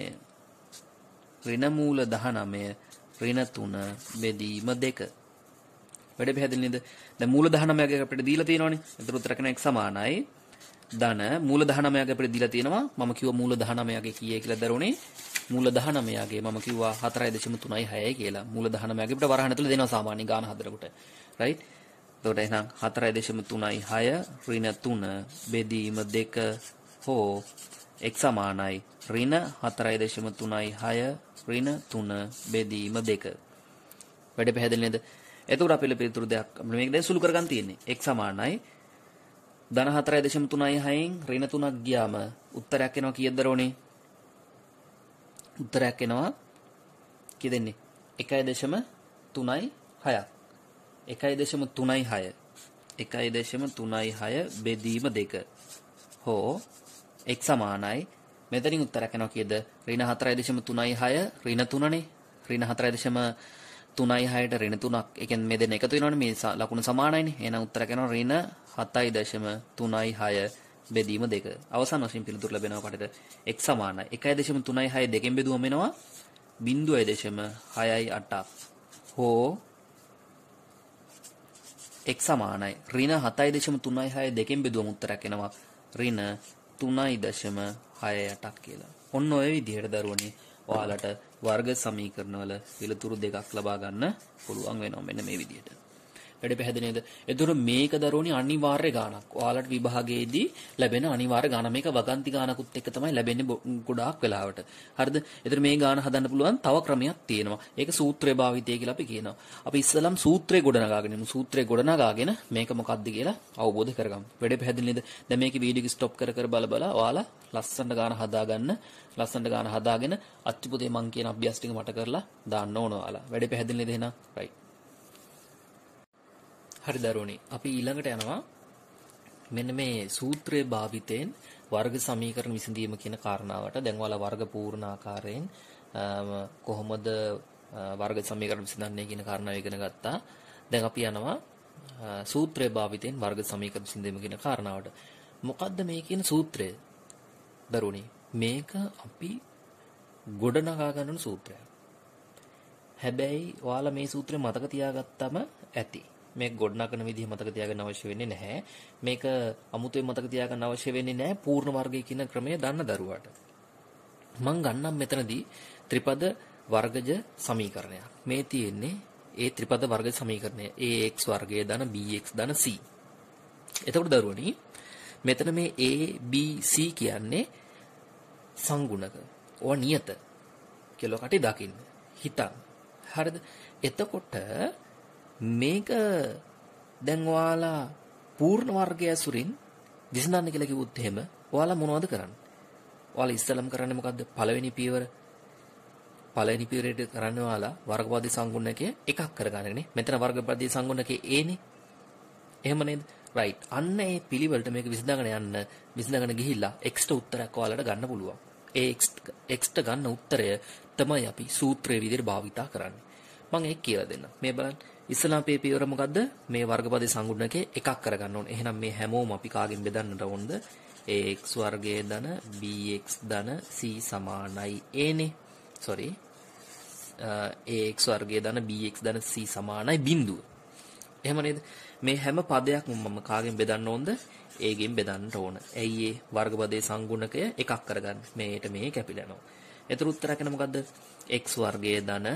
ඍණ මූල දහනවය ඍණ තුන බෙදීම දෙක. වැඩ පැහැදිලි නේද? දැන් මූල දහනවයක අපිට දීලා තියෙනවනේ. ඒතර උත්තර කරන x සමානයි ධන මූල දහනවයක අපිට දීලා තියෙනවා. මම කිව්වා මූල දහනවයක කීයයි කියලා දරුවනේ. මූල දහනවයගේ මම කිව්වා හතරයි දශම තුනයි හයයි කියලා. මූල දහනවයක අපිට වරහන් ඇතුළේ දෙනවා සාමාන්‍ය ගාන හදනකොට. right? එතකොට එහෙනම් හතරයි දශම තුනයි හය ඍණ තුන බෙදීම දෙක හෝ x සමානයි ඍණ හතරයි දශම තුනයි හය ඍණ තුන බෙදීම දෙක. වැඩ පැහැදිලි නේද? එතකොට අපේ පිළිතුරු දෙයක් මේක දැන් සුළු කරගන්න තියෙන්නේ. x සමානයි ධන හතරයි දශම තුනයි හයෙන් ඍණ තුනක් ගියාම උත්තරයක් එනවා කීයද දරුවනේ? උත්තරයක් එනවා කී දෙන්නේ? එකයි දශම තුනයි හයක්. එකයි දශම තුනයි හය. එකයි දශම තුනයි හය බෙදීම දෙක. හෝ x සමානයි මෙතනින් උත්තරයක් එනවා කීයද? ඍණ හතරයි දශම තුනයි හය ඍණ තුනනේ. ඍණ හතරයි දශම තුනයි හයට ඍණ තුනක්. ඒ කියන්නේ මේ දෙන්න එකතු වෙනවනේ. මේ ලකුණු සමානයිනේ. එහෙනම් උත්තරයක් එනවා ඍණ හතයි දශම තුනයි හය බෙදීම දෙක. අවසාන වශයෙන් පිළිතුරු ලැබෙනවා කටට x සමානයි එකයි දශම තුනයි හය දෙකෙන් බෙදුවම එනවා බිංදුවයි දශම හයයි අටක්. හෝ x සමානයි ඍණ හතයි දශම තුනයි හය දෙකෙන් බෙදුවම උත්තරයක් එනවා ඍණ තුනයි දශම හයයි අටක් කියලා. ඔන්න ඔය විදිහට දරුවනේ ඔයාලට වර්ග සමීකරණවල පිළිතුරු දෙකක් ලබා ගන්න පුළුවන් වෙනවා මෙන්න මේ විදිහට. වැඩේ පැහැදිලි නේද? එතකොට මේක දරුවනි අනිවාර්ය ගාණක්. ඔයාලට විභාගයේදී ලැබෙන අනිවාර්ය ගාණ. මේක වගන්ති ගාණකුත් එක්ක තමයි ලැබෙන්නේ ගොඩාක් වෙලාවට. හරිද? එතකොට මේ ගාණ හදන්න පුළුවන් තව ක්‍රමයක් තියෙනවා. ඒක සූත්‍රය භාවිතය කියලා අපි කියනවා. අපි ඉස්සෙල්ලාම සූත්‍රය ගොඩනගාගෙන ඉමු. සූත්‍රය ගොඩනගාගෙන මේක මොකක්ද කියලා අවබෝධ කරගමු. වැඩේ පැහැදිලි නේද? දැන් මේකේ වීඩියෝ එක ස්ටොප් කර කර බල බල ඔයාලා ලස්සනට ගාණ හදාගන්න. ලස්සනට ගාණ හදාගෙන අච්චුපතේ මං කියන අභ්‍යාස ටික මට කරලා දාන්න ඕන ඔයාලා. වැඩේ පැහැදිලි නේද එහෙනම්? රයිට්. හරි දරුවනි, අපි ඊළඟට යනවා මෙන්න මේ සූත්‍රයේ භාවිතයෙන් වර්ග සමීකරණ විසඳීම කියන කාරණාවට. දැන් ඔයාලා වර්ග පූර්ණ ආකාරයෙන් කොහොමද වර්ග සමීකරණ විසඳන්නේ කියන කාරණාව ඉගෙන ගත්තා. දැන් අපි යනවා සූත්‍රයේ භාවිතයෙන් වර්ග සමීකරණ විසඳීම කියන කාරණාවට. මොකද්ද මේ කියන සූත්‍රය? දරුවනි, මේක අපි ගොඩනගා ගන්න සූත්‍රයක්. හැබැයි ඔයාලා මේ සූත්‍රය මතක තියාගත්තම ඇති. මේක ගොඩනගන විදිහ මතක තියාගන්න අවශ්‍ය වෙන්නේ නැහැ. මේක අමුතුවෙන් මතක තියාගන්න අවශ්‍ය වෙන්නේ නැහැ පූර්ණ වර්ගය කියන ක්‍රමය දන්න දරුවාට. මම ගන්නම් මෙතනදී ත්‍රිපද වර්ගජ සමීකරණයක්. මේ තියෙන්නේ ඒ ත්‍රිපද වර්ග සමීකරණය. ax වර්ගය ධන bx ධන c. එතකොට දරුවනි මෙතන මේ a b c කියන්නේ සංගුණක. ඕවා නියත කියලා කටි දකින්න. හිතන්න. හරිද? එතකොට මේක දැන් ඔයාලා පූර්ණ වර්ගය ඇසුරින් විසඳන්න කියලා කිව්වොත් එහෙම ඔයාලා මොනවද කරන්නේ? ඔයාලා ඉස්සලම් කරන්නේ මොකද්ද? පළවෙනි පියවර පළවෙනි පියවරේට කරන්නේ ඔයාලා වර්ගපදයේ සංගුණකයේ එකක් කරගන්නනේ. මෙතන වර්ගපදයේ සංගුණකයේ a නේ. එහෙම නේද? රයිට්. අන්න ඒ පිළිවෙලට මේක විසඳගෙන යන්න විසඳගෙන ගිහිල්ලා x ට උත්තරයක් ඔයාලට ගන්න පුළුවන්. ඒ x x ට ගන්න උත්තරය තමයි අපි සූත්‍රයේ විදිහට භාවිතා කරන්නේ. මම ඒක කියලා දෙන්නම්. මේ බලන්න. ඉස්සලා අපේ පියවර මොකද්ද? මේ වර්ගපදයේ සංගුණකයේ එකක් කරගන්න ඕනේ. එහෙනම් මේ හැමෝම අපි කාගෙන් බෙදන්නට ඕනද? ax වර්ගයේ ධන bx ධන c සමානයි a නේ. sorry. ax වර්ගයේ ධන bx ධන c සමානයි බිඳුව. එහෙම නේද? මේ හැම පදයක්ම මම කාගෙන් බෙදන්න ඕනද? a ගෙන් බෙදන්න ඕන. ඇයි ඒ වර්ගපදයේ සංගුණකය එකක් කරගන්න. මේට මේ කැපිලා යනවා. ඒතර උත්තරයක් එන මොකද්ද? x වර්ගයේ ධන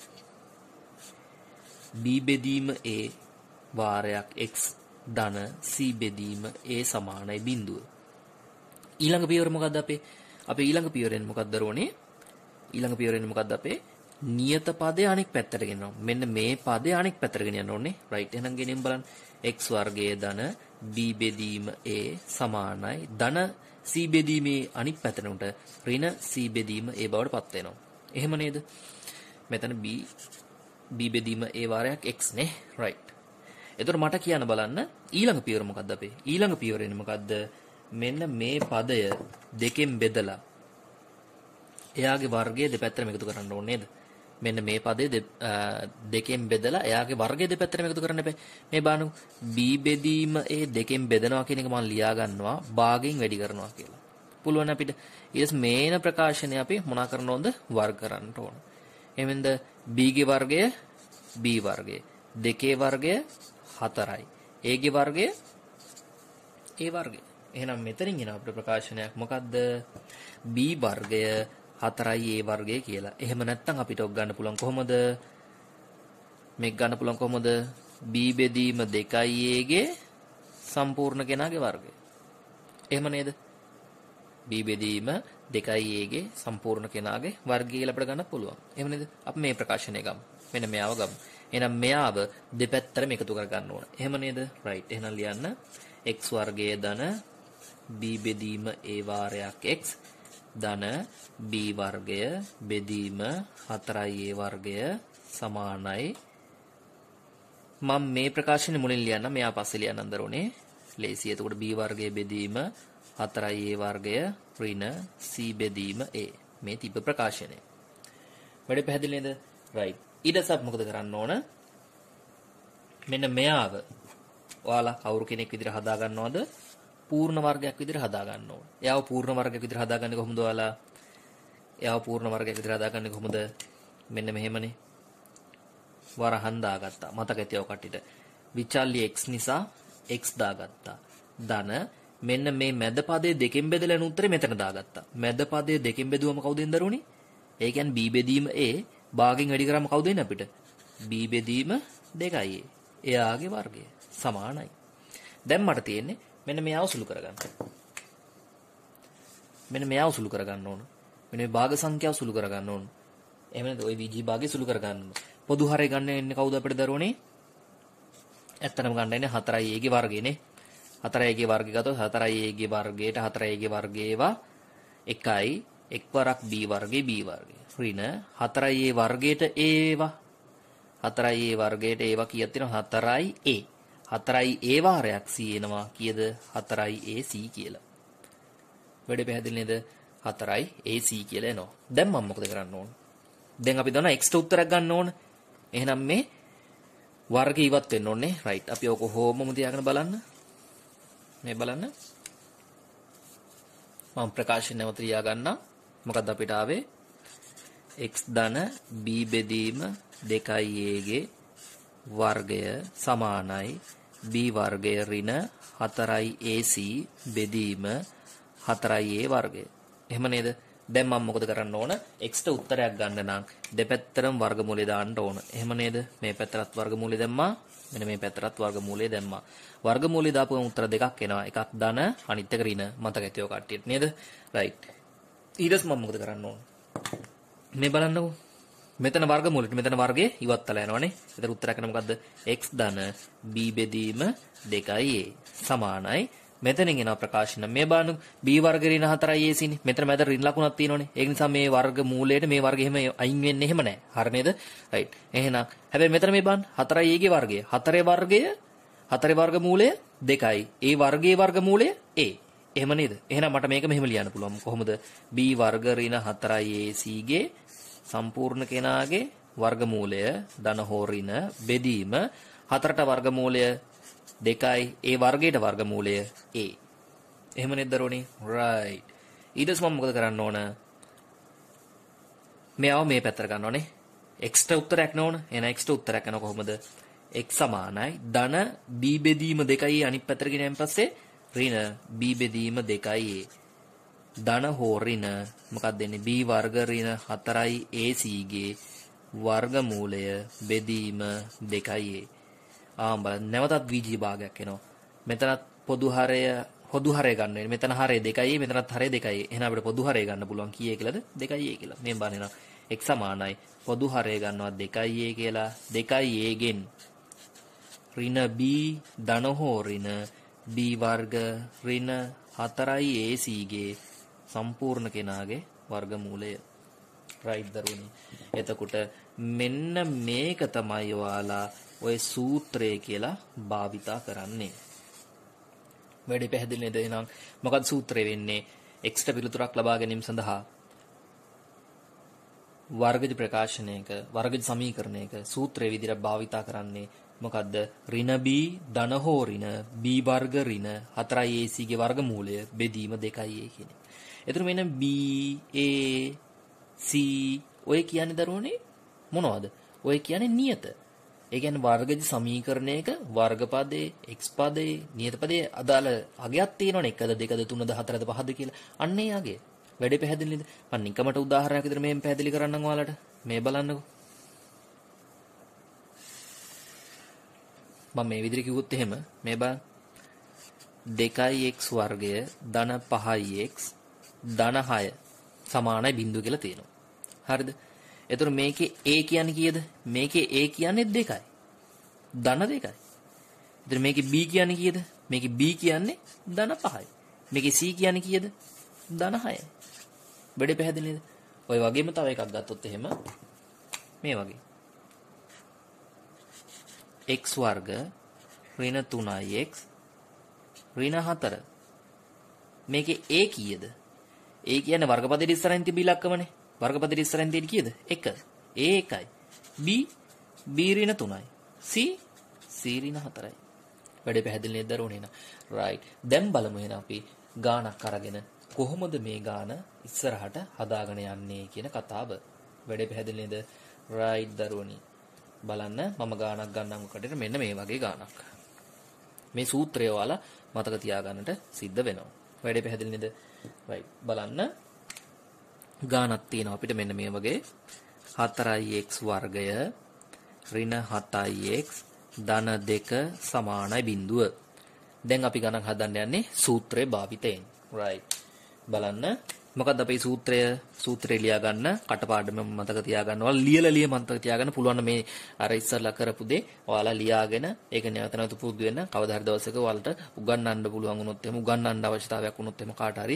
b බෙදීම a වාරයක් x ධන c බෙදීම a සමානයි බිඳුව. ඊළඟ පියවර මොකද්ද අපේ? අපේ ඊළඟ පියවරෙන් මොකක්ද දරුවනේ? ඊළඟ පියවරෙන් මොකද්ද අපේ? නියත පදේ අනෙක් පැත්තට ගෙනනවා. මෙන්න මේ පදේ අනෙක් පැත්තට ගෙනියන්න ඕනේ. රයිට්. එහෙනම් ගෙනියමු බලන්න. x වර්ගයේ ධන b බෙදීම a සමානයි ධන c බෙදීමේ අනිත් පැත්තට උන්ට ඍණ c බෙදීම a බවට පත් වෙනවා. එහෙම නේද? මෙතන b b බෙදීම a වාරයක් x නේ. රයිට්. එතකොට මට කියන්න බලන්න ඊළඟ පියවර මොකද්ද අපේ? ඊළඟ පියවරෙන්නේ මොකද්ද? මෙන්න මේ පදය දෙකෙන් බෙදලා එයාගේ වර්ගය දෙපැත්තටම එකතු කරන්න ඕනේ නේද? මෙන්න මේ පදේ දෙකෙන් බෙදලා එයාගේ වර්ගය දෙපැත්තටම එකතු කරන්න බෑ. මේ බලන්න b බෙදීම a දෙකෙන් බෙදනවා කියන එක මම ලියා ගන්නවා භාගයෙන් වැඩි කරනවා කියලා. පුළුවන් අපිට. ඊට මේන ප්‍රකාශනය අපි මොනා කරන්න ඕනද? වර්ග කරන්න ඕන. එහෙමෙන්ද b ගේ වර්ගය b වර්ගය, දෙකේ වර්ගය හතරයි, a ගේ වර්ගය a වර්ගය. එහෙනම් මෙතනින් එන අපේ ප්‍රකාශනයක් මොකද්ද? b වර්ගය හතරයි a වර්ගය කියලා. එහෙම නැත්නම් අපිට ඔක් ගන්න පුළුවන් කොහොමද? මේක ගන්න පුළුවන් කොහොමද? b බෙදීම දෙකයි a ගේ සම්පූර්ණ කෙනාගේ වර්ගය. එහෙම නේද? b බෙදීම දෙකයි a ගේ සම්පූර්ණ කෙනාගේ වර්ගය කියලා අපිට ගන්න පුළුවන්. එහෙම නේද? අපි මේ ප්‍රකාශනය ගමු. මෙන්න මෙයාව ගමු. එහෙනම් මෙයාව දෙපැත්තටම එකතු කර ගන්න ඕන. එහෙම නේද? රයිට්. එහෙනම් ලියන්න x වර්ගයේ ධන b බෙදීම a වාරයක් x ධන b වර්ගය බෙදීම හතරයි a වර්ගය සමානයි. මම මේ ප්‍රකාශනේ මුලින් ලියන්න, මෙයා පස්සේ ලියන්න දරුවනේ. ලේසි. එතකොට b වර්ගය බෙදීම හතරයි a වර්ගය ඍණ c බෙදීම a. මේ තිබ්බ ප්‍රකාශනය. වැඩි පැහැදිලි නේද? රයිට්. ඊට පස්සේ මොකද කරන්න ඕන? මෙන්න මෙයාව ඔයාලා කවුරු කෙනෙක් විදිහට හදා ගන්නවද? පූර්ණ වර්ගයක් විදිහට හදා ගන්න ඕන. එයාව පූර්ණ වර්ගයක් විදිහට හදාගන්නේ කොහොමද ඔයාලා? එයාව පූර්ණ වර්ගයක් විදිහට හදාගන්නේ කොහොමද? මෙන්න මෙහෙමනේ. වරහන් දාගත්තා. මතක ඇති ඔය කට්ටියට. විචල්්‍ය x නිසා x දාගත්තා. ධන මෙන්න මේ මැද පදයේ දෙකෙන් බෙදලා යන උත්තරේ මෙතන දාගත්තා. මැද පදයේ දෙකෙන් බෙදුවම කවුද එන්නේ දරුවනේ? ඒ කියන්නේ b බෙදීම a භාගයෙන් වැඩි කරාම කවුද එන්නේ අපිට? b බෙදීම දෙකයි a. එයාගේ වර්ගය සමානයි. දැන් මට තියෙන්නේ මෙන්න මෙයාව සුළු කරගන්න. මෙන්න මෙයාව සුළු කරගන්න ඕන. මෙන්න මේ භාග සංඛ්‍යාව සුළු කරගන්න ඕන. එහෙම නැත්නම් ওই විජී භාගය සුළු කරගන්න ඕන. පොදු හරය ගන්න එන්නේ කවුද අපිට දරුවනේ? ඇත්තටම ගන්න ඉන්නේ හතරයි a ගේ වර්ගයනේ. හතරයි a ගේ වර්ගය ගත්තොත් හතරයි a ගේ වර්ගයට හතරයි a ගේ වර්ගයේවා එකයි එක් වරක් b වර්ගේ b වර්ගය. ඍණ හතරයි a වර්ගයට a ඒවා හතරයි a වර්ගයට ඒවා කීයක් තියෙනවද? හතරයි a. හතරයි a වාරයක් c එනවා කීයද? හතරයි a c කියලා. වැඩේ පැහැදිලි නේද? හතරයි a c කියලා එනවා. දැන් මම මොකද කරන්න ඕන? දැන් අපි දන්නවා x ට උත්තරයක් ගන්න ඕන. එහෙනම් මේ වර්ගය ඉවත් වෙන්න ඕනේ. රයිට්. අපි ඔක කොහොමද තියාගෙන බලන්න. මේ බලන්න. මම ප්‍රකාශය නැවත ලියා ගන්නම්. මොකද්ද අපිට ආවේ? x ධන b බෙදීම දෙකයි a ගේ වර්ගය සමානයි b වර්ගය ඍණ හතරයි ac බෙදීම හතරයි a වර්ගය. එහෙම නේද? දැන් මම මොකද කරන්න ඕන? x ට උත්තරයක් ගන්න නම් දෙපැත්තටම වර්ගමූලය දාන්න ඕන. එහෙම නේද? මේ පැත්තටත් වර්ගමූලය දැම්මා. මෙන්න මේ පැත්තටත් වර්ගමූලය දැම්මා. වර්ගමූලය දාපුවම උත්තර දෙකක් එනවා. එකක් ධන අනිත් එක ඍණ. මතක ඇතිව කට්ටියට නේද? රයිට්. ඊට පස්සේ මම මොකද කරන්න ඕන? මේ බලන්නකෝ. මෙතන වර්ගමූලෙට මෙතන වර්ගය ඉවත්තලා යනවනේ. ඒතර උත්තරයක් එන මොකද්ද? x ධන b බෙදීම දෙකයි a සමානයි. මෙතනින් එන ප්‍රකාශන මේ බලන්න b වර්ග ඍණ හතරයි a සිනේ. මෙතන මැද ඍණ ලකුණක් තියෙනවනේ. ඒක නිසා මේ වර්ගමූලයට මේ වර්ගය එහෙම අයින් වෙන්නේ එහෙම නැහැ. හරි නේද? රයිට්. එහෙනම් හැබැයි මෙතන මේ බලන්න හතරයි a ගේ වර්ගය. හතරේ වර්ගය හතරේ වර්ගමූලය දෙකයි. a වර්ගයේ වර්ගමූලය a. එහෙම නේද? එහෙනම් මට මේක මෙහෙම ලියන්න පුළුවන්. කොහොමද? b වර්ග ඍණ හතරයි a c ගේ සම්පූර්ණ කෙනාගේ වර්ගමූලය ධන හෝ ඍණ බෙදීම හතරට වර්ගමූලය දෙකයි a වර්ගයට වර්ගමූලය a. එහෙම නේද දරුවනේ? රයිට්. ඊට පස්සේ මම මොකද කරන්න ඕන? මෙයාව මේ පැත්තට ගන්න ඕනේ. x ට උත්තරයක් නෝන. එහෙනම් x ට උත්තරයක් යනවා කොහොමද? x සමානයි ධන b බෙදීම දෙකයි අනිත් පැත්තට ගෙනියන් පස්සේ ඍණ b බෙදීම දෙකයි a. ධන හෝ ඍණ මොකක්ද දෙන්නේ? b වර්ග ඍණ හතරයි a c ගේ වර්ගමූලය බෙදීම දෙකයි a. ආ බලන්න නැවතත් විජී භාගයක් එනවා. මෙතනත් පොදු හරය පොදු හරය ගන්න වෙන්නේ. මෙතන හරය දෙකයි මෙතනත් හරය දෙකයි. එහෙනම් අපිට පොදු හරය ගන්න පුළුවන් කීයේ කියලාද? දෙකයි a කියලා. මේ බලන්න x සමානයි පොදු හරය ගන්නවා දෙකයි a කියලා. දෙකයි a ගෙන් ඍණ b ධන හෝ ඍණ b වර්ග ඍණ හතරයි a c ගේ සම්පූර්ණ කෙනාගේ වර්ගමූලය. රයිට් දරුවනේ. එතකොට මෙන්න මේක තමයි ඔයාලා ඔය සූත්‍රය කියලා භාවිතා කරන්නේ. වැඩි පැහැදිලි නේද? එහෙනම් මොකක්ද සූත්‍රය වෙන්නේ? x ට පිළිතුරක් ලබා ගැනීම සඳහා වර්ගජ ප්‍රකාශනයක වර්ගජ සමීකරණයක සූත්‍රයේ විදිහට භාවිතා කරන්නේ මොකද්ද? ඍණ b ධන හෝ ඍණ b වර්ග ඍණ හතරයි a c ගේ වර්ගමූලය බෙදීම දෙකයි a කියන්නේ. එතන මෙන්න b a c ඔය කියන්නේ දරුවනේ මොනවද? ඔය කියන්නේ නියත. ඒ කියන්නේ වර්ගජ සමීකරණයක වර්ගපදයේ x පදයේ නියත පදයේ අදාළ අගයක් තියෙනවනේ. එකද දෙකද තුනද හතරද පහද කියලා. අන්න ඒ අගය. වැඩි පැහැදිලි නේද? මම නිකමට උදාහරණයක් විදිහට මෙහෙම පැහැදිලි කරන්නම් ඔයාලට. මේ බලන්නකෝ. මම මේ විදිහට කිව්වොත් එහෙම මේ බලන්න. දෙකයි x වර්ගය ධන පහයි x ධන හය සමානයි බිංදුව කියලා තියෙනවා. හරිද? එතකොට මේකේ a කියන්නේ කීයද? මේකේ a කියන්නේ දෙකයි. ධන දෙකයි. එතකොට මේකේ b කියන්නේ කීයද? මේකේ b කියන්නේ ධන පහයි. මේකේ c කියන්නේ කීයද? ධන හයයි. බඩේ පැහැදිලි නේද? ඔය වගේම තව එකක් ගත්තොත් එහෙම මේ වගේ. x වර්ග ඍණ තුනයි x ඍණ හතර. මේකේ a කීයද? a කියන්නේ වර්ගපදයේ ඉස්සරහින් තිබී ඉලක්කමනේ. වර්ගපදයේ ඉස්සරහින් තියෙන්නේ කීයද? එක. a එකයි. b b ඍණ තුනයි. c c ඍණ හතරයි. වැඩේ පැහැදිලි නේද දරුවනේ නා. රයිට්. දැන් බලමු එහෙනම් අපි ගානක් අරගෙන කොහොමද මේ ගාන ඉස්සරහට හදාගෙන යන්නේ කියන කතාව. වැඩේ පැහැදිලි නේද? රයිට් දරුවනේ. බලන්න මම ගානක් ගන්නම් ඔකට මෙන්න මේ වගේ ගානක්. මේ සූත්‍රය ඔයාලා මතක තියාගන්නට සිද්ධ වෙනවා. වැඩේ පැහැදිලි නේද? රයිට්. බලන්න ගානක් තියෙනවා අපිට මෙන්න මේ වගේ හතරයි x වර්ගය ඍණ හතයි x ධන දෙක සමානයි බිඳුව. දැන් අපි ගණන් හදන්න යන්නේ සූත්‍රය භාවිතයෙන්. right. බලන්න මොකක්ද අපේ සූත්‍රය සූත්‍රය ලියා ගන්න කටපාඩම මතක තියාගන්න. ඔයාලා ලියලා ලිය මතක තියාගන්න පුළුවන් මේ අර ඉස්සරලා කරපු දේ ඔයාලා ලියාගෙන ඒක නැවත නැවත පුරුදු වෙන්න. කවදා හරි දවසක ඔයාලට උගන්වන්න පුළුවන් වුණොත් එහෙම උගන්වන්න අවශ්‍යතාවයක් වුණොත් එහෙම කාට හරි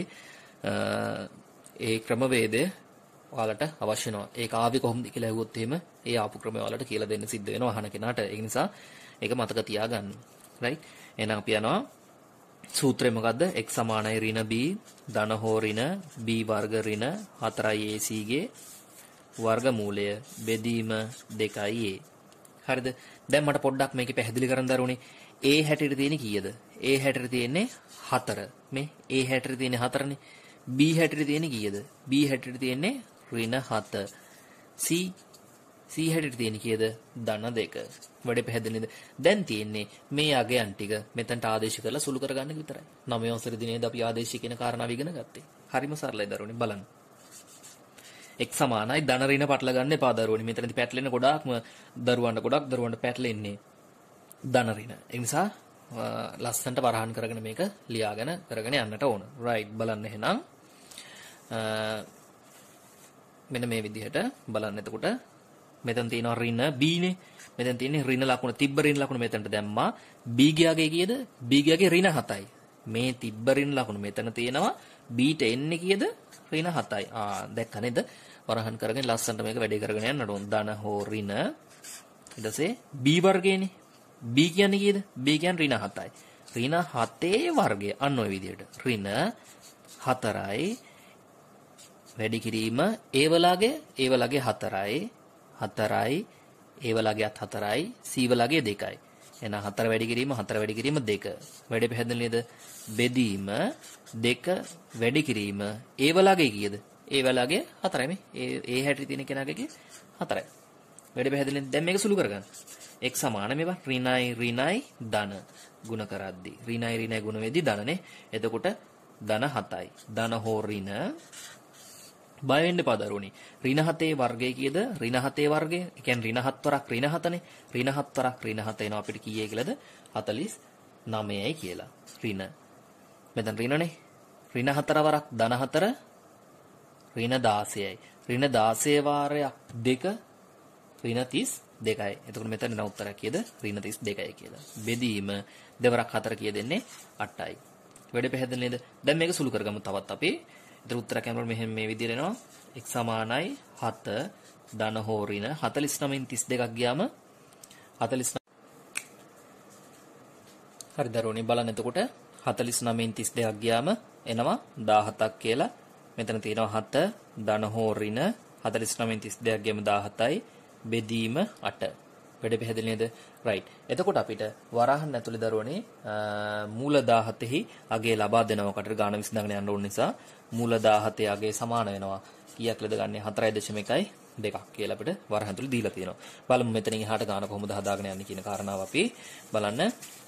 ඒ ක්‍රමවේදය ඔයාලට අවශ්‍ය වෙනවා. ඒක ආවේ කොහොමද කියලා ඇහුවොත් එහෙම ඒ ආපු ක්‍රමය ඔයාලට කියලා දෙන්න සිද්ධ වෙනවා අහන කෙනාට. ඒ නිසා ඒක මතක තියාගන්න. right. එහෙනම් අපි යනවා සූත්‍රය මොකද්ද? x සමානයි ඍණ b ධන හෝ ඍණ b වර්ග ඍණ හතරයි ac ගේ වර්ගමූලය බෙදීම දෙකයි a. හරිද? දැන් මට පොඩ්ඩක් මේක පැහැදිලි කරන්න දරුණේ. a හැටට තියෙන්නේ කීයද? a හැටට තියෙන්නේ හතර. මේ a හැටට තියෙන්නේ හතරනේ. b හැටට තියෙන්නේ කීයද? b හැටට තියෙන්නේ ඍණ හත. c c හැටට තියෙන්නේ කීයද? ධන දෙක. වැඩේ පැහැදිලිද? දැන් තියෙන්නේ මේ අගයන් ටික මෙතනට ආදේශ කරලා සුළු කරගන්න විතරයි. නවය වසර දිනේද අපි ආදේශ කියන කාරණාව ඉගෙන ගත්තේ. හරිම සරලයි දරුවනේ බලන්න. x සමානයි ධන ඍණ පටල ගන්න එපා දරුවනේ. මෙතනදී පැටලෙන ගොඩාක්ම දරුවන්ට ගොඩක් දරුවන්ට පැටලෙන්නේ ධන ඍණ. ඒ නිසා ලස්සනට වරහන් කරගෙන මේක ලියාගෙන කරගෙන යන්නට ඕන. right බලන්න එහෙනම් මෙන්න මේ විදිහට බලන්න. එතකොට මෙතන තියෙනවා ඍණ b නේ. මෙතන තියෙන්නේ ඍණ ලකුණ තිබ්බ ඍණ ලකුණ මෙතනට දැම්මා. b ගියාගේ කීයද? b ගියාගේ ඍණ හතයි. මේ තිබ්බ ඍණ ලකුණ මෙතන තියෙනවා. b ට එන්නේ කීයද? ඍණ හතයි. ආ දැක්ක නේද? වරහන් කරගෙන ලස්සනට මේක වැඩේ කරගෙන යන්නට ඕන. ධන හෝ ඍණ ඊට පස්සේ b වර්ගයනේ. b කියන්නේ කීයද? b කියන්නේ ඍණ හතයි. ඍණ හතේ වර්ගය අන්න ඔය විදිහට. ඍණ හතරයි වැඩි කිරීම ඒවලගේ ඒවලගේ හතරයි හතරයි ඒවලගේත් හතරයි සීවලගේ දෙකයි. එහෙනම් හතර වැඩි කිරීම හතර වැඩි කිරීම දෙක. වැඩේ පැහැදිලි නේද? බෙදීම දෙක වැඩි කිරීම ඒවලගේ කීයද? ඒවලගේ හතරයි මේ. ඒ ඒ හැටි තියෙන කෙනාගේ හතරයි. වැඩේ පැහැදිලි නේද? දැන් මේක සුළු කරගන්න. x සමාන මේවා ඍණයි ඍණයි ධන ගුණ කරද්දී ඍණයි ඍණයි ගුණ වෙද්දී ධනනේ. එතකොට ධන හතයි. ධන හෝ ඍණ බය වෙන්න එපා දරුවනි. ඍණ හතේ වර්ගය කීයද? ඍණ හතේ වර්ගය. ඒ කියන්නේ ඍණ හත් වරක් ඍණ හතනේ. ඍණ හත් වරක් ඍණ හත එනවා අපිට කීයේ කියලාද? හතළිස් නවයයි කියලා. ඍණ. මෙතන ඍණනේ. ඍණ හතර වරක් ධන හතර ඍණ දාසයයි. ඍණ දාසය වාරයක් දෙක ඍණ තිස් දෙකයි. එතකොට මෙතන එන උත්තරය කීයද? ඍණ තිස් දෙකයි කියලා. බෙදීම දෙවරක් හතර කීය දෙන්නේ? අටයි. වැඩේ පැහැදිලි නේද? දැන් මේක සුළු කරගමු තවත් අපි. ඒතර උත්තරයක් යනකොට මෙහෙම මේ විදිහට එනවා. x සමානයි හත ධන හෝ ඍණ හතළිස් නවයෙන් තිස් දෙකක් ගියාම හතළිස් හරි දරුවනේ බලන්න. එතකොට හතළිස් නවයෙන් තිස් දෙකක් ගියාම එනවා දාහතක් කියලා. මෙතන තියෙනවා හත ධන හෝ ඍණ හතළිස් නවයෙන් තිස් දෙකක් ගියාම දාහතයි බෙදීම අට. වැඩේ පැහැදිලි නේද? right. එතකොට අපිට වරහන් ඇතුලේ දරුවනේ මූල දාහතෙහි අගේ ලබා දෙනවකට ගාන විසඳගෙන යන්න ඕන නිසා මූල දාහතේ අගේ සමාන වෙනවා. කීයක් ලද ගන්නේ? හතරයි දශම එකයි දෙකක් කියලා අපිට වරහන් ඇතුලේ දීලා තියෙනවා. බලමු මෙතනින් එහාට ගාන කොහොමද හදාගෙන යන්නේ කියන කාරණාව අපි බලන්න.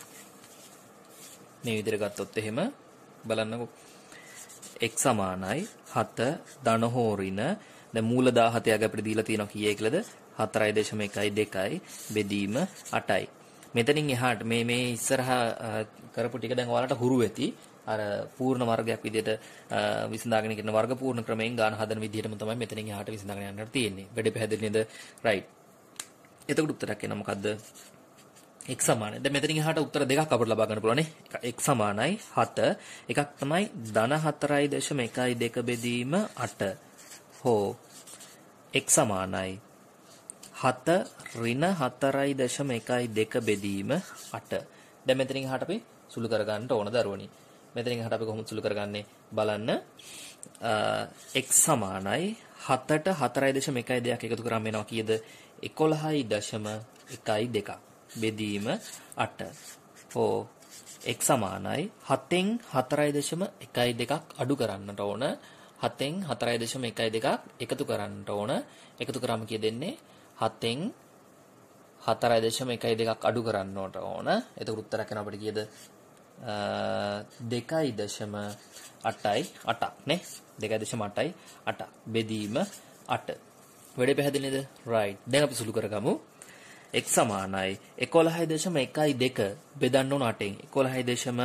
මේ විදිහට ගත්තොත් එහෙම බලන්නකො x සමානයි හත ධන හෝ ඍණ දැන් මූල දාහතේ අග අපිට දීලා තියෙනවා කීයේ කියලාද? හතරයි දශම එකයි දෙකයි බෙදීම අටයි. මෙතනින් එහාට මේ මේ ඉස්සරහා කරපු ටික දැන් ඔයාලට හුරු වෙති. අර පූර්ණ වර්ගයක් විදිහට විසඳාගෙන කරන වර්ග පූර්ණ ක්‍රමයෙන් ගාන හදන විදිහටම තමයි මෙතනින් එහාට විසඳාගෙන යන්නට තියෙන්නේ. වැඩේ පැහැදිලි නේද? right. එතකොට උත්තරයක් එනවා මොකද්ද? x සමානයි. දැන් මෙතනින් එහාට උත්තර දෙකක් අපිට ලබා ගන්න පුළුවන් නේ. x සමානයි හත. එකක් තමයි ධන හතරයි දශම එකයි දෙක බෙදීම අට. හෝ x සමානයි හත ඍණ හතරයි දශම එකයි දෙක බෙදීම අට. දැන් මෙතනින් එහාට අපි සුළු කර ගන්නට ඕන දරුවනි. මෙතනින් එහාට අපි කොහොමද සුළු කරගන්නේ බලන්න. x සමානයි හතට හතරයි දශම එකයි දෙකක් එකතු කරාම එනවා කීයද? එකොළහයි දශම එකයි දෙකක් බෙදීම අට. හෝ x සමානයි හතෙන් හතරයි දශම එකයි දෙකක් අඩු කරන්නට ඕන. හතෙන් හතරයි දශම එකයි දෙකක් එකතු කරන්නට ඕන. එකතු කරාම කීය දෙන්නේ? හතෙන් හතරයි දශම එකයි දෙකක් අඩු කරන්නට ඕන. එතකොට උත්තරයක් එනවා අපිට කීයද? දෙකයි දශම අටයි අටක් නේ. දෙකයි දශම අටයි අටක් බෙදීම අට. වැඩේ පැහැදිලි නේද? right. දැන් අපි සුළු කරගමු. x සමානයි එකොළහයි දශම එකයි දෙක බෙදන්න ඕන අටෙන්. එකොළහයි දශම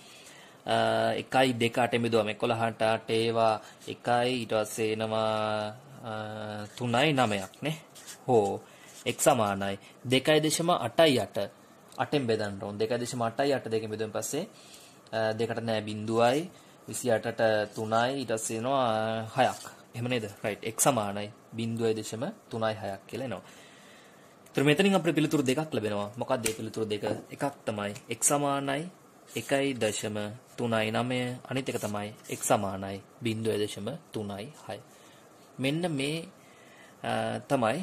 එකයි දෙක අටෙන් බෙදුවම එකොළහට අට ඒවා එකයි ඊට පස්සේ එනවා තුනයි නවයක් නේ. හෝ x සමානයි දෙකයි දශම අටයි අට අටෙන් බෙදන්න ඕන. දෙකයි දශම අටයි අට දෙකෙන් බෙදුවෙන් පස්සේ දෙකට නෑ බිංදුවයි විසි අටට තුනයි ඊට පස්සේ එනවා හයක්. එහෙම නේද? රයිට්. x සමානයි බිංදුවයි දශම තුනයි හයක් කියලා එනවා. ඒතර මෙතනින් අපිට පිළිතුරු දෙකක් ලැබෙනවා. මොකක්ද ඒ පිළිතුරු දෙක? එකක් තමයි x සමානයි එකයි දශම තුනයි නවය. අනිත් එක තමයි x සමානයි බිංදුවයි දශම තුනයි හය. මෙන්න මේ තමයි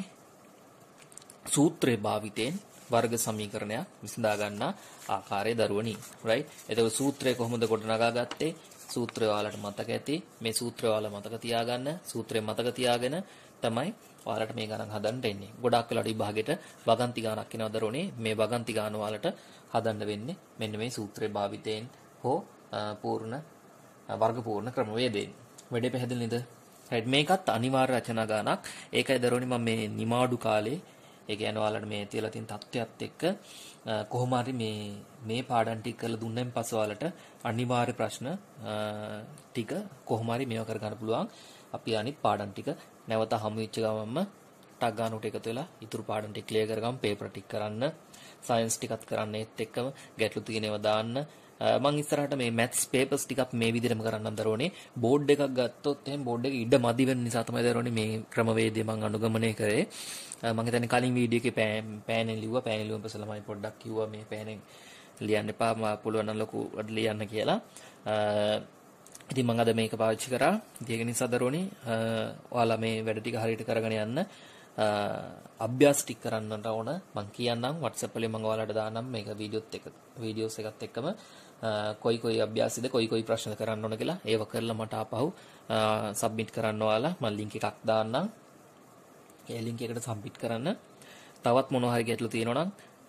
සූත්‍රයේ භාවිතයෙන් වර්ග සමීකරණයක් විසඳා ගන්න ආකාරයේ දරුවනි. රයිට්. එතකොට සූත්‍රය කොහොමද ගොඩනගා ගත්තේ? සූත්‍රය ඔයාලට මතක ඇති. මේ සූත්‍රය ඔයාලා මතක තියාගන්න. සූත්‍රය මතක තියාගෙන තමයි ඔයාලට මේ ගණන් හදන්න එන්නේ. ගොඩක් වෙලාවට විභාගෙට වගන්ති ගණනක් එනවා දරුවනේ. මේ වගන්ති ගණන ඔයාලට හදන්න වෙන්නේ මෙන්න මේ සූත්‍රයේ භාවිතයෙන් හෝ පූර්ණ වර්ග පූර්ණ ක්‍රමවේදයෙන්. වැඩේ පැහැදිලි නේද? රයිට්. මේකත් අනිවාර්ය රචනා ගණනක්. ඒකයි දරුවනේ මම මේ නිමාඩු කාලේ ඒ කියන්නේ ඔයාලට මේ තියලා තියෙන තත්ත්වයක් එක්ක කොහොම හරි මේ මේ පාඩම් ටික කරලා දුන්නෙන් පස්සේ ඔයාලට අනිවාර්ය ප්‍රශ්න ටික කොහොම හරි මේව කරගන්න පුළුවන්. අපි අනිත් පාඩම් ටික නැවත හමු වෙච්ච ගමන්ම ටක් ගන්නට එකතු වෙලා ඊතුරු පාඩම් ටික ක්ලියර් කරගමු. පේපර් ටික කරන්න, සයන්ස් ටිකත් කරන්න ඒත් එක්කම ගැටලු තියෙනව දාන්න. මම ඉස්සරහට මේ මැත්ස් පේපර්ස් ටිකක් මේ විදිහටම කරන්නම් දරුවනේ. බෝඩ් එකක් ගත්තොත් එහෙනම් බෝඩ් එකේ ඉඩ මදි වෙන නිසා තමයි දරුවනේ මේ ක්‍රමවේදය මම අනුගමනය කරේ. මම හිතන්නේ කලින් වීඩියෝ එකේ පෑනෙන් ලිව්වා. පෑනෙන් ලියුම් පස්සේ ළමයි පොඩ්ඩක් කිව්වා මේ පෑනෙන් ලියන්න එපා. මම පුළුවන් නම් ලොකු ලියන්න කියලා. ඉතින් මම අද මේක පාවිච්චි කරා. ඉතින් ඒක නිසා දරුවනේ ඔයාලා මේ වැඩ ටික හරියට කරගෙන යන්න අභ්‍යාස ටික කරන්නට ඕන. මම කියන්නම් WhatsApp වලින් මම ඔයාලට දාන්නම් මේක වීඩියෝත් එක වීඩියෝස් එකත් එක්කම කොයි කොයි අභ්‍යාසෙද කොයි කොයි ප්‍රශ්න කරන්න ඕන කියලා ඒව කරලා මට ආපහු සබ්මිට් කරන්න ඔයාලා. මම ලින්ක් එකක් දාන්නම්. ඒ ලින්ක් එකට සබ්මිට් කරන්න. තවත් මොනවා හරි ගැටලු තියෙනවා නම්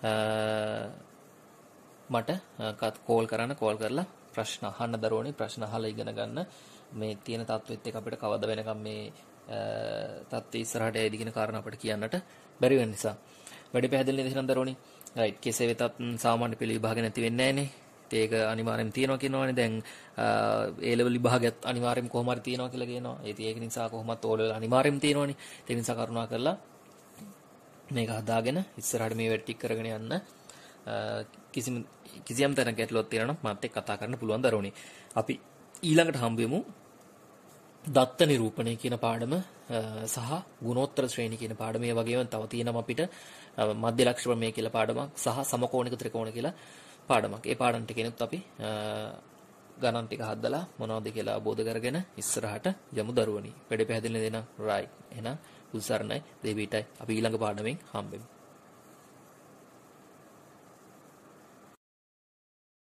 මට කෝල් කරන්න. කෝල් කරලා ප්‍රශ්න අහන්න දරුවනේ. ප්‍රශ්න අහලා ඉගෙන ගන්න. මේ තියෙන තත්ත්වෙත් එක්ක අපිට කවද වෙනකම් මේ තත්ත්වය ඉස්සරහට ඇවිදින කාරණා අපිට කියන්නට බැරි වෙන නිසා. වැඩි පැහැදිලි නේද එහෙනම් දරුවනේ? රයිට්. කෙසේ වෙතත් සාමාන්‍ය පෙළ විභාග නැති වෙන්නේ නැහනේ. ඒක අනිවාර්යෙන් තියෙනවා කියනවානේ. දැන් ඒ ලෙවල් විභාගයත් අනිවාර්යෙන් කොහොම හරි තියෙනවා කියලා කියනවා. ඒක නිසා කොහොමත් ඕල වල අනිවාර්යෙන් තියෙනවානේ. ඒ නිසා කරුණා කරලා මේක හදාගෙන ඉස්සරහට මේ වැඩ ටික කරගෙන යන්න. කිසිම කිසියම් තැනක ගැටලුවක් තියෙනවා නම් මාත් එක්ක කතා කරන්න පුළුවන් දරුවනේ. අපි ඊළඟට හම්බ වෙමු දත්ත නිරූපණය කියන පාඩම සහ ගුණෝත්තර ශ්‍රේණි කියන පාඩම. මේ වගේම තව තියෙනවා අපිට මධ්‍ය ලක්ෂ ප්‍රමේය කියලා පාඩමක් සහ සමකෝණික ත්‍රිකෝණ කියලා පාඩමක්. ඒ පාඩම් ටිකෙනුත් අපි ගණන් ටික හදලා මොනවද කියලා අවබෝධ කරගෙන ඉස්සරහට යමු දරුවනි. වැඩි පැහැදිලි දෙන්න. රයිට්. එහෙනම් උසරණයි දෙවිටයි අපි ඊළඟ පාඩමෙන් හම්බෙමු.